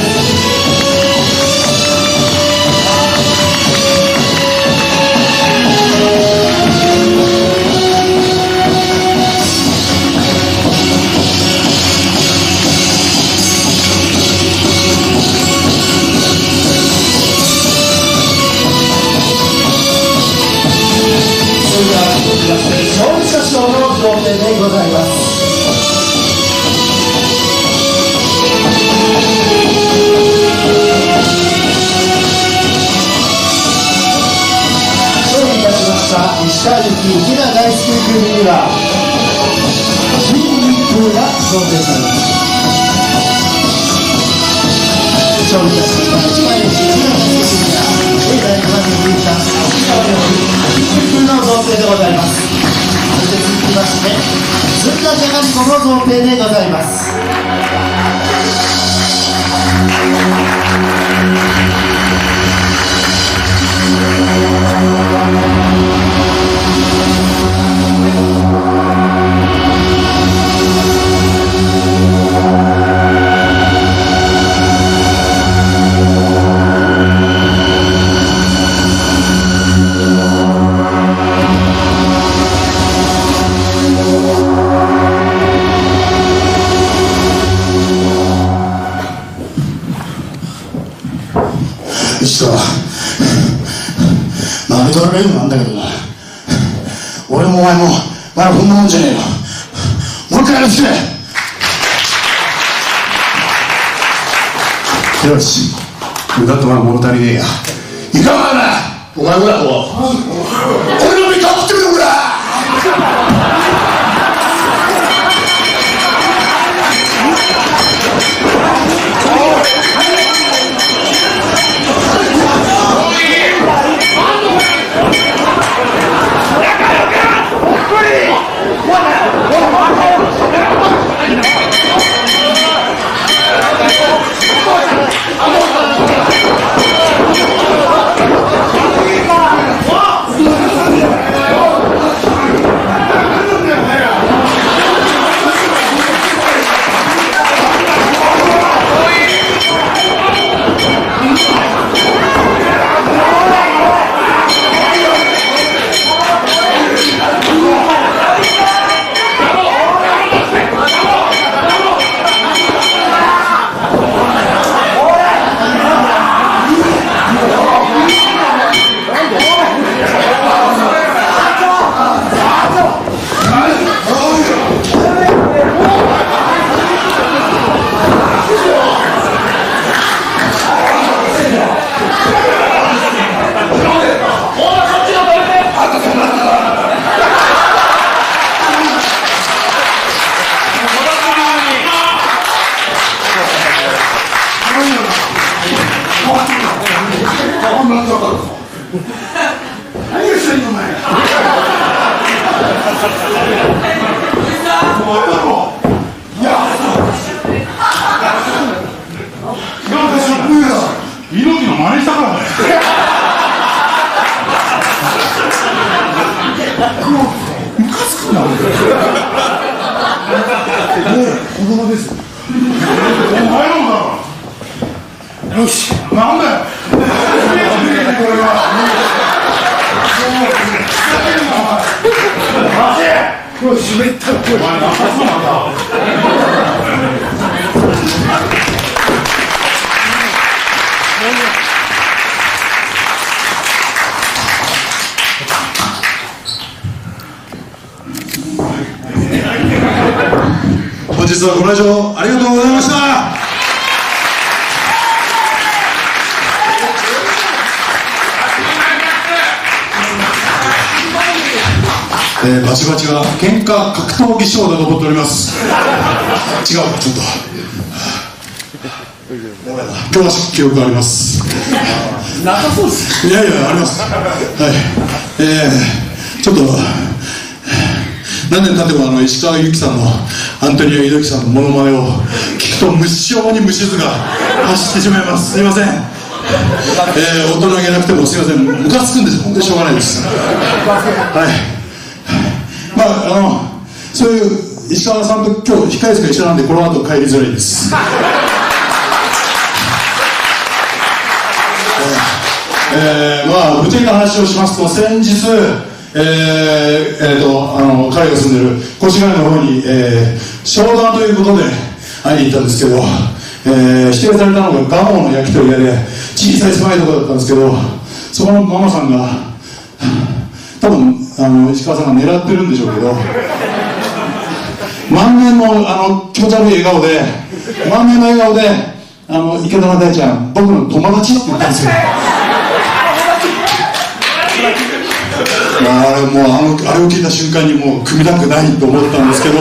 勝利者賞の贈呈でございます。勝利いたしました石川祐希、池田大輔組には金一封が贈呈されます。勝利いたしました石川祐希、池田大輔組には現在ご覧に入った石川祐希、金一封の贈呈でございます。そして続きましてずんだじゃがりこの贈呈でございます。 石川負けとられるのなんだけどな、俺もお前もまだこんなもんじゃねえよ。もう一回やらせて。よし、歌っては物足りねえや。いかがだお前もだ、こう俺の目かぶってみろ、こら。 よし、なんだよ。よし、めったら。お前なんかそうなんだ。 本日はご来場ありがとうございました。えー、バチバチは喧嘩格闘技ショーだと思っております。違うか、ちょっと今日は記憶があります。 なさそうです。 いやいや、あります。はい、えー、ちょっと何年経ってもあの石川由紀さんのアントニオ猪木さんのモノマネを聞くと無性に虫唾が走ってしまいます。すいません。えー、大人げなくてもすいません、ムカつくんです。本当にしょうがないです。はい。まあ、あのそういう石川さんと今日控え室が一緒なんでこの後帰りづらいです。えー、まあ具体的な話をしますと、先日えーえー、とあの彼が住んでる越谷の方に、えー、商談ということで会いに行ったんですけど、えー、指定されたのが蒲生の焼き鳥屋で小さい狭いところだったんですけど、そこのママさんが多分あの石川さんが狙ってるんでしょうけど、満面のあの気持ち悪い笑顔で満面の笑顔であの池田大ちゃん僕の友達って言ったんですよ。あれもうあのあれを聞いた瞬間にもう組みたくないと思ったんですけど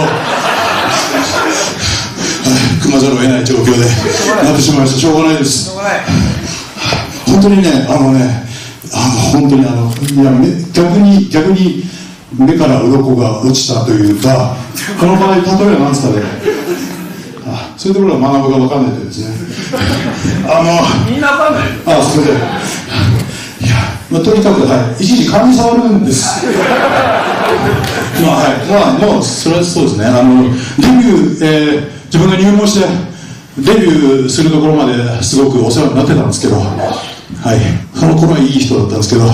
組まざるを得ない状況でなってしまいました。しょうがないです。本当にね、あのねあの本当にあのいや逆に逆に目から鱗が落ちたというか、この場合例えば何ですかね、あそういうところは学ぶが分かんないとですねあのみんな分かんない。 あそれでまあ、とにかく、はい、一時勘に触るんですまあはい、まあもうそれはそうですね。あのデビュー、えー、自分が入門してデビューするところまですごくお世話になってたんですけど、はい、その頃はいい人だったんですけど、はい、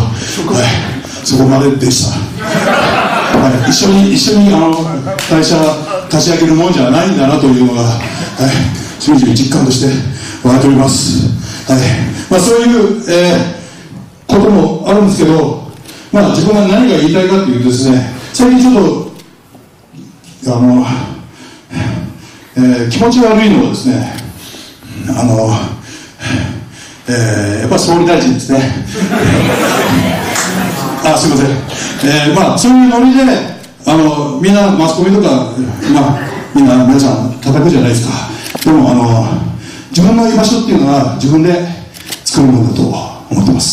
そこまででした、はい、一緒に一緒にあの会社立ち上げるもんじゃないんだなというのが、はい、しみじみ実感として分かっております。はい、 まあ、そういう、えー、こともあるんですけど、まあ、自分が何が言いたいかというとですね、最近ちょっとあの、えー、気持ち悪いのはですね、あの、えー、やっぱり総理大臣ですねあ、すいません、えー、まあそういうノリであのみんなマスコミとか、まあ、みんな皆さん叩くじゃないですか。でもあの自分の居場所っていうのは自分で作るものだと思ってます。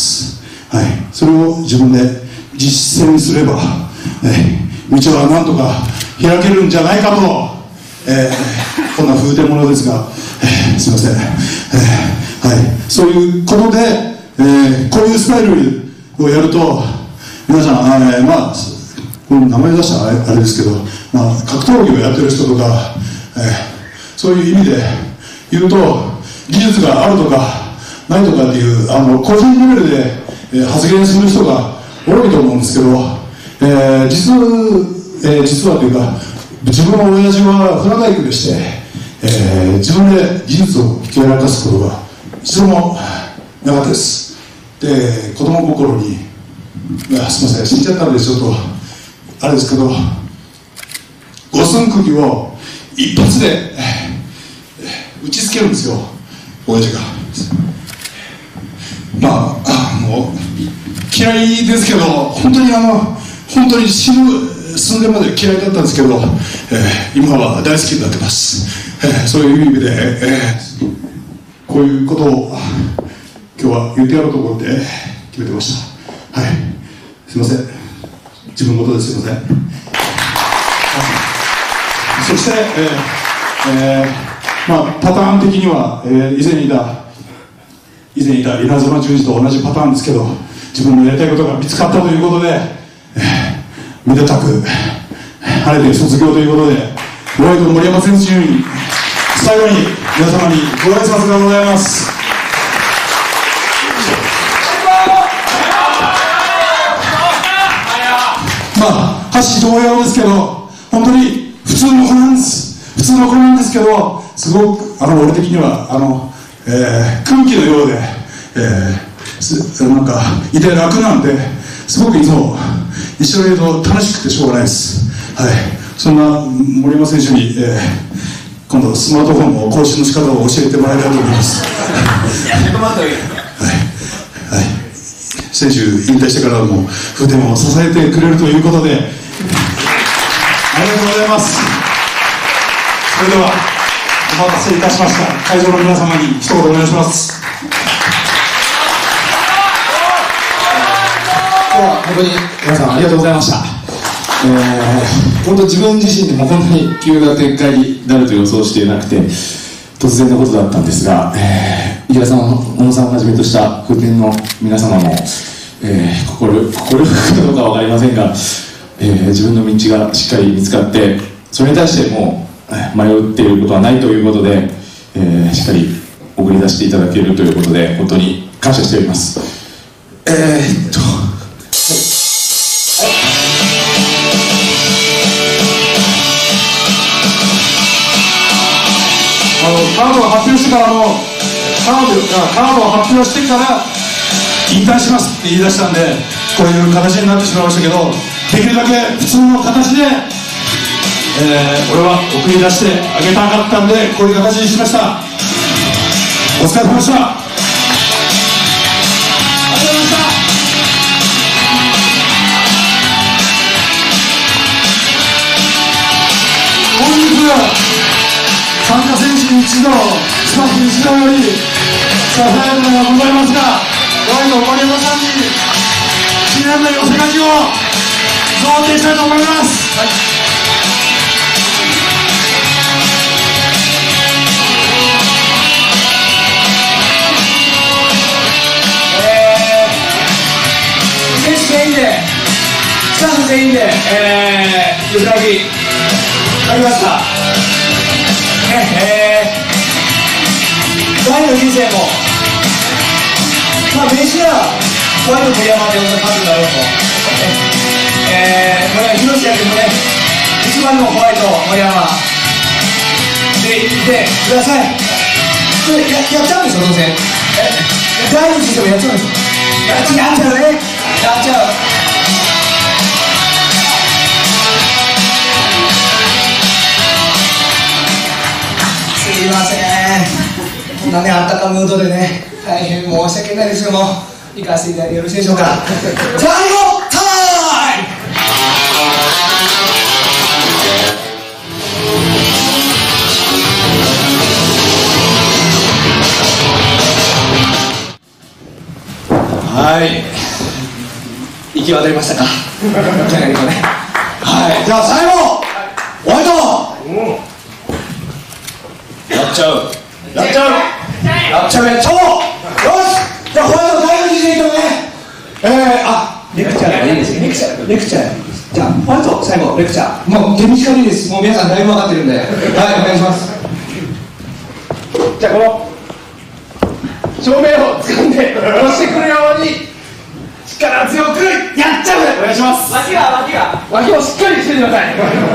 はい、それを自分で実践すれば、えー、道はなんとか開けるんじゃないかと、えー、こんな風天物ですが、えー、すいません、えーはい、そういうことで、えー、こういうスタイルをやると皆さん、えー、まあこの名前出したらあれですけど、まあ、格闘技をやってる人とか、えー、そういう意味で言うと技術があるとかないとかっていうあの個人レベルで、えー、発言する人が多いと思うんですけど、えー、実, えー、実はというか自分の親父は船大工でして、えー、自分で技術をひけらかすことが一度もなかったです。で、子供心に、いやすみません、死んじゃったのでちょっとあれですけど、五寸釘を一発で打ちつけるんですよ、親父が。まあ、あの嫌いですけど、本当にあの本当に死ぬ寸前まで嫌いだったんですけど、えー、今は大好きになってます。えー、そういう意味で、えー、こういうことを今日は言ってやろうと思って決めてました。はい、すいません、自分事ですいません。そして、えーえーまあ、パターン的には、えー、以前いた以前いた稲妻十字と同じパターンですけど、自分のやりたいことが見つかったということで、えー、めでたく晴れて卒業ということで、ワイド森山選手に最後に皆様にご挨拶がございます。まあ歌詞同様ですけど、本当に普通の子なんです。普通の子なんですけど、すごくあの俺的にはあの、えー、空気のようで、えー、なんかいて楽なんで、すごくいつも一緒にいると楽しくてしょうがないです。はい、そんな森山選手に、えー、今度スマートフォンの更新の仕方を教えてもらいたいと思います。はい、選手引退してからも風天を支えてくれるということで、ありがとうございます。それではお待たせいたしました、会場の皆様に一言お願いします。 今日は本当に皆さんありがとうございました。えー、本当自分自身でも本当に急な展開になると予想していなくて突然のことだったんですが、えー、池田さん、小野さんをはじめとした風天の皆様も、えー、心心よくかどうかは分かりませんが、えー、自分の道がしっかり見つかって、それに対してもう迷っていることはないということで、えー、しっかり送り出していただけるということで本当に感謝しております。えー、っとあのカードを発表してからもカードカードを発表してから引退しますって言い出したんで、こういう形になってしまいましたけど、できるだけ普通の形で、えー、俺は送り出してあげたかったんで、こういう形にしました。お疲れ様でした。ありがとうございました。本日は参加選手に一同、スタッフ一同より支えるのがございますが、ワイド森山さんに記念の寄せ書きを贈呈したいと思います。はい、 えー、選手全員で、スタッフ全員で、えー、寄せ書き書きました。えー、ワイド人生も、まあ、名刺はワイド森山で書くんだろうと、えー、これは広瀬役もね、一番のホワイト森山で言ってください。これ や, やっちゃうんでしょ、どうせ。えやっちゃ第二次でもやっちゃうんですよ。やっちゃうね。やっちゃう。すいません。こんなね、あったかムードでね、大変申し訳ないですけども、行かせていただいてよろしいでしょうか。最後タイム。はい、行き渡りましたか。じゃないかね。はい、じゃあ最後、ホワイト。やっちゃう。やっちゃう。やっちゃう、やっちゃおう。よし、じゃあホワイト最後にしていくのね。えー、あ、レクチャーがいいですよ。レクチャー、レクチャー。じゃあホワイト最後レクチャー。もう手短にいいです。もう皆さんだいぶ分かってるんで、はい、お願いします。 じゃあこの照明を掴んで押してくるように力強くやっちゃう。お願いします。脇が脇が脇をしっかりしててください。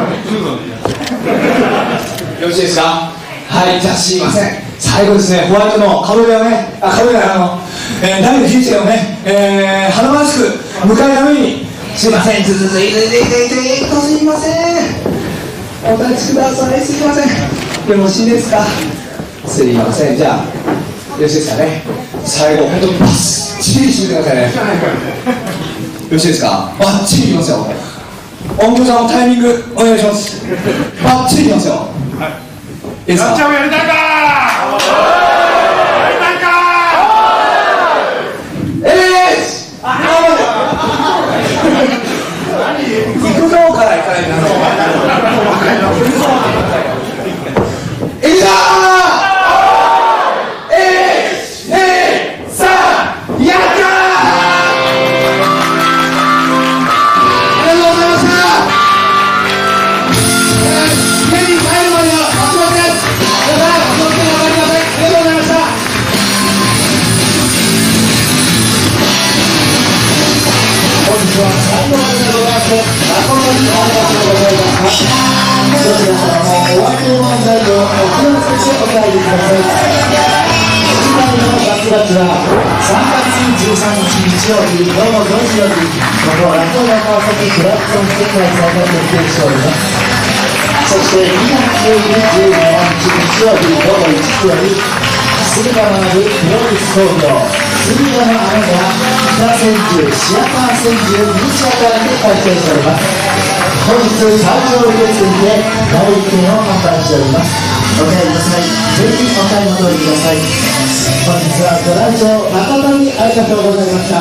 よろしいですか。はい、じゃあすいません。最後ですね、ホワイトの壁をね、あ、壁があの、えー、誰の人生をね、えー、華々しく迎えるために、すいません、ずずずいずいずいずいずいとすいません。お待ちください、すいません。よろしいですか。すいません、じゃあ、よろしいですかね。最後、本当にバッチリ締めてくださいね。よろしいですか。バッチリいきますよ。音響さんのタイミングお願いします。バッチリいきますよ。いいですか。 やっちゃう。やりたいか。やりたいか。 えーし。行くぞから行かないと。いざー。えー、えー、さあ、やったー。ありがとうございました。家に帰るまでは待ちません。皆さん、気をつけて頑張りません。ありがとうございました。本日は最後までございまして、誠にありがとうございました。どちらからもお相手の漫才を送らせてお帰りください。次回のガツガツはさんがつじゅうさんにち日曜日午後よじより、ここ落語の川崎クラフトンで開催が決定しております。そしてにがつじゅうに、じゅうしちにち日曜日午後いちじより、駿河のあるプロレス工業駿河のあるが北千住シアター千住ミニシアターで開催しております。本日会場受付にて代理券を販売しております。お帰りなさい。ぜひお買い求めください。本日はご来場誠にありがとうございました。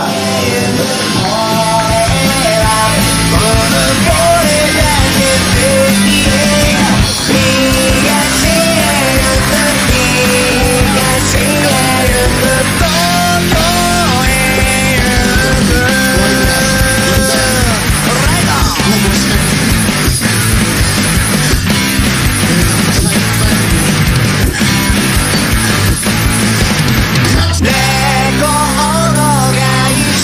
レコードが一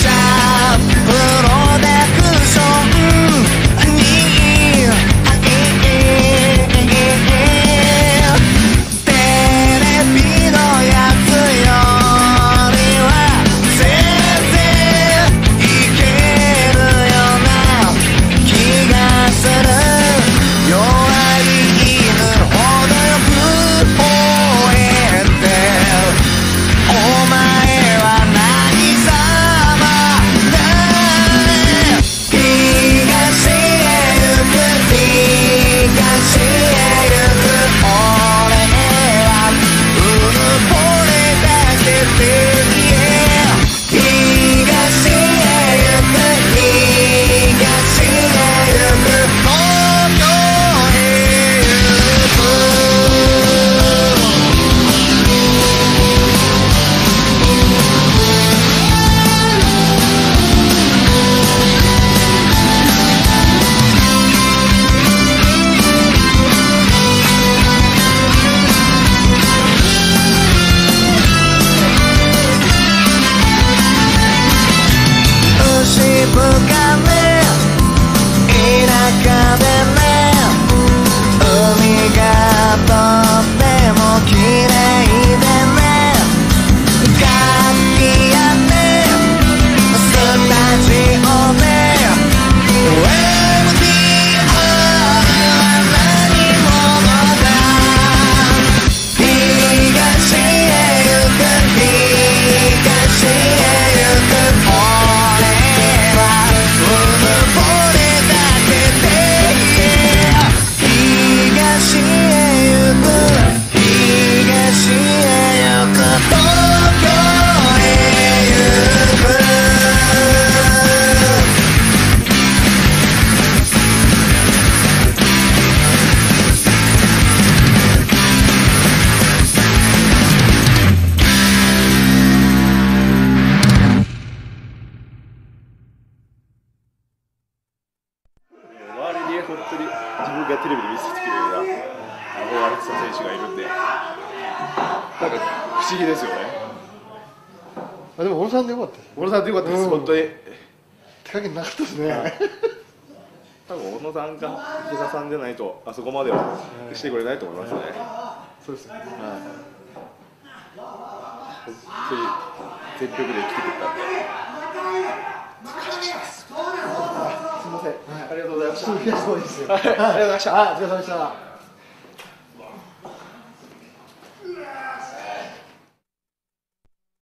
思議ですよね。 あ、でも小野さんでよかったです。 小野さんでよかったです、本当に。 手加減なかったですね。 多分小野さんか池田さんでないとあそこまではしてくれないと思いますね。 そうですね。 はい。本当に全力で来てくれたんで。 すみません。 ありがとうございました。 いや、そうですよ。はい、ありがとうございました。はい、お疲れ様でした。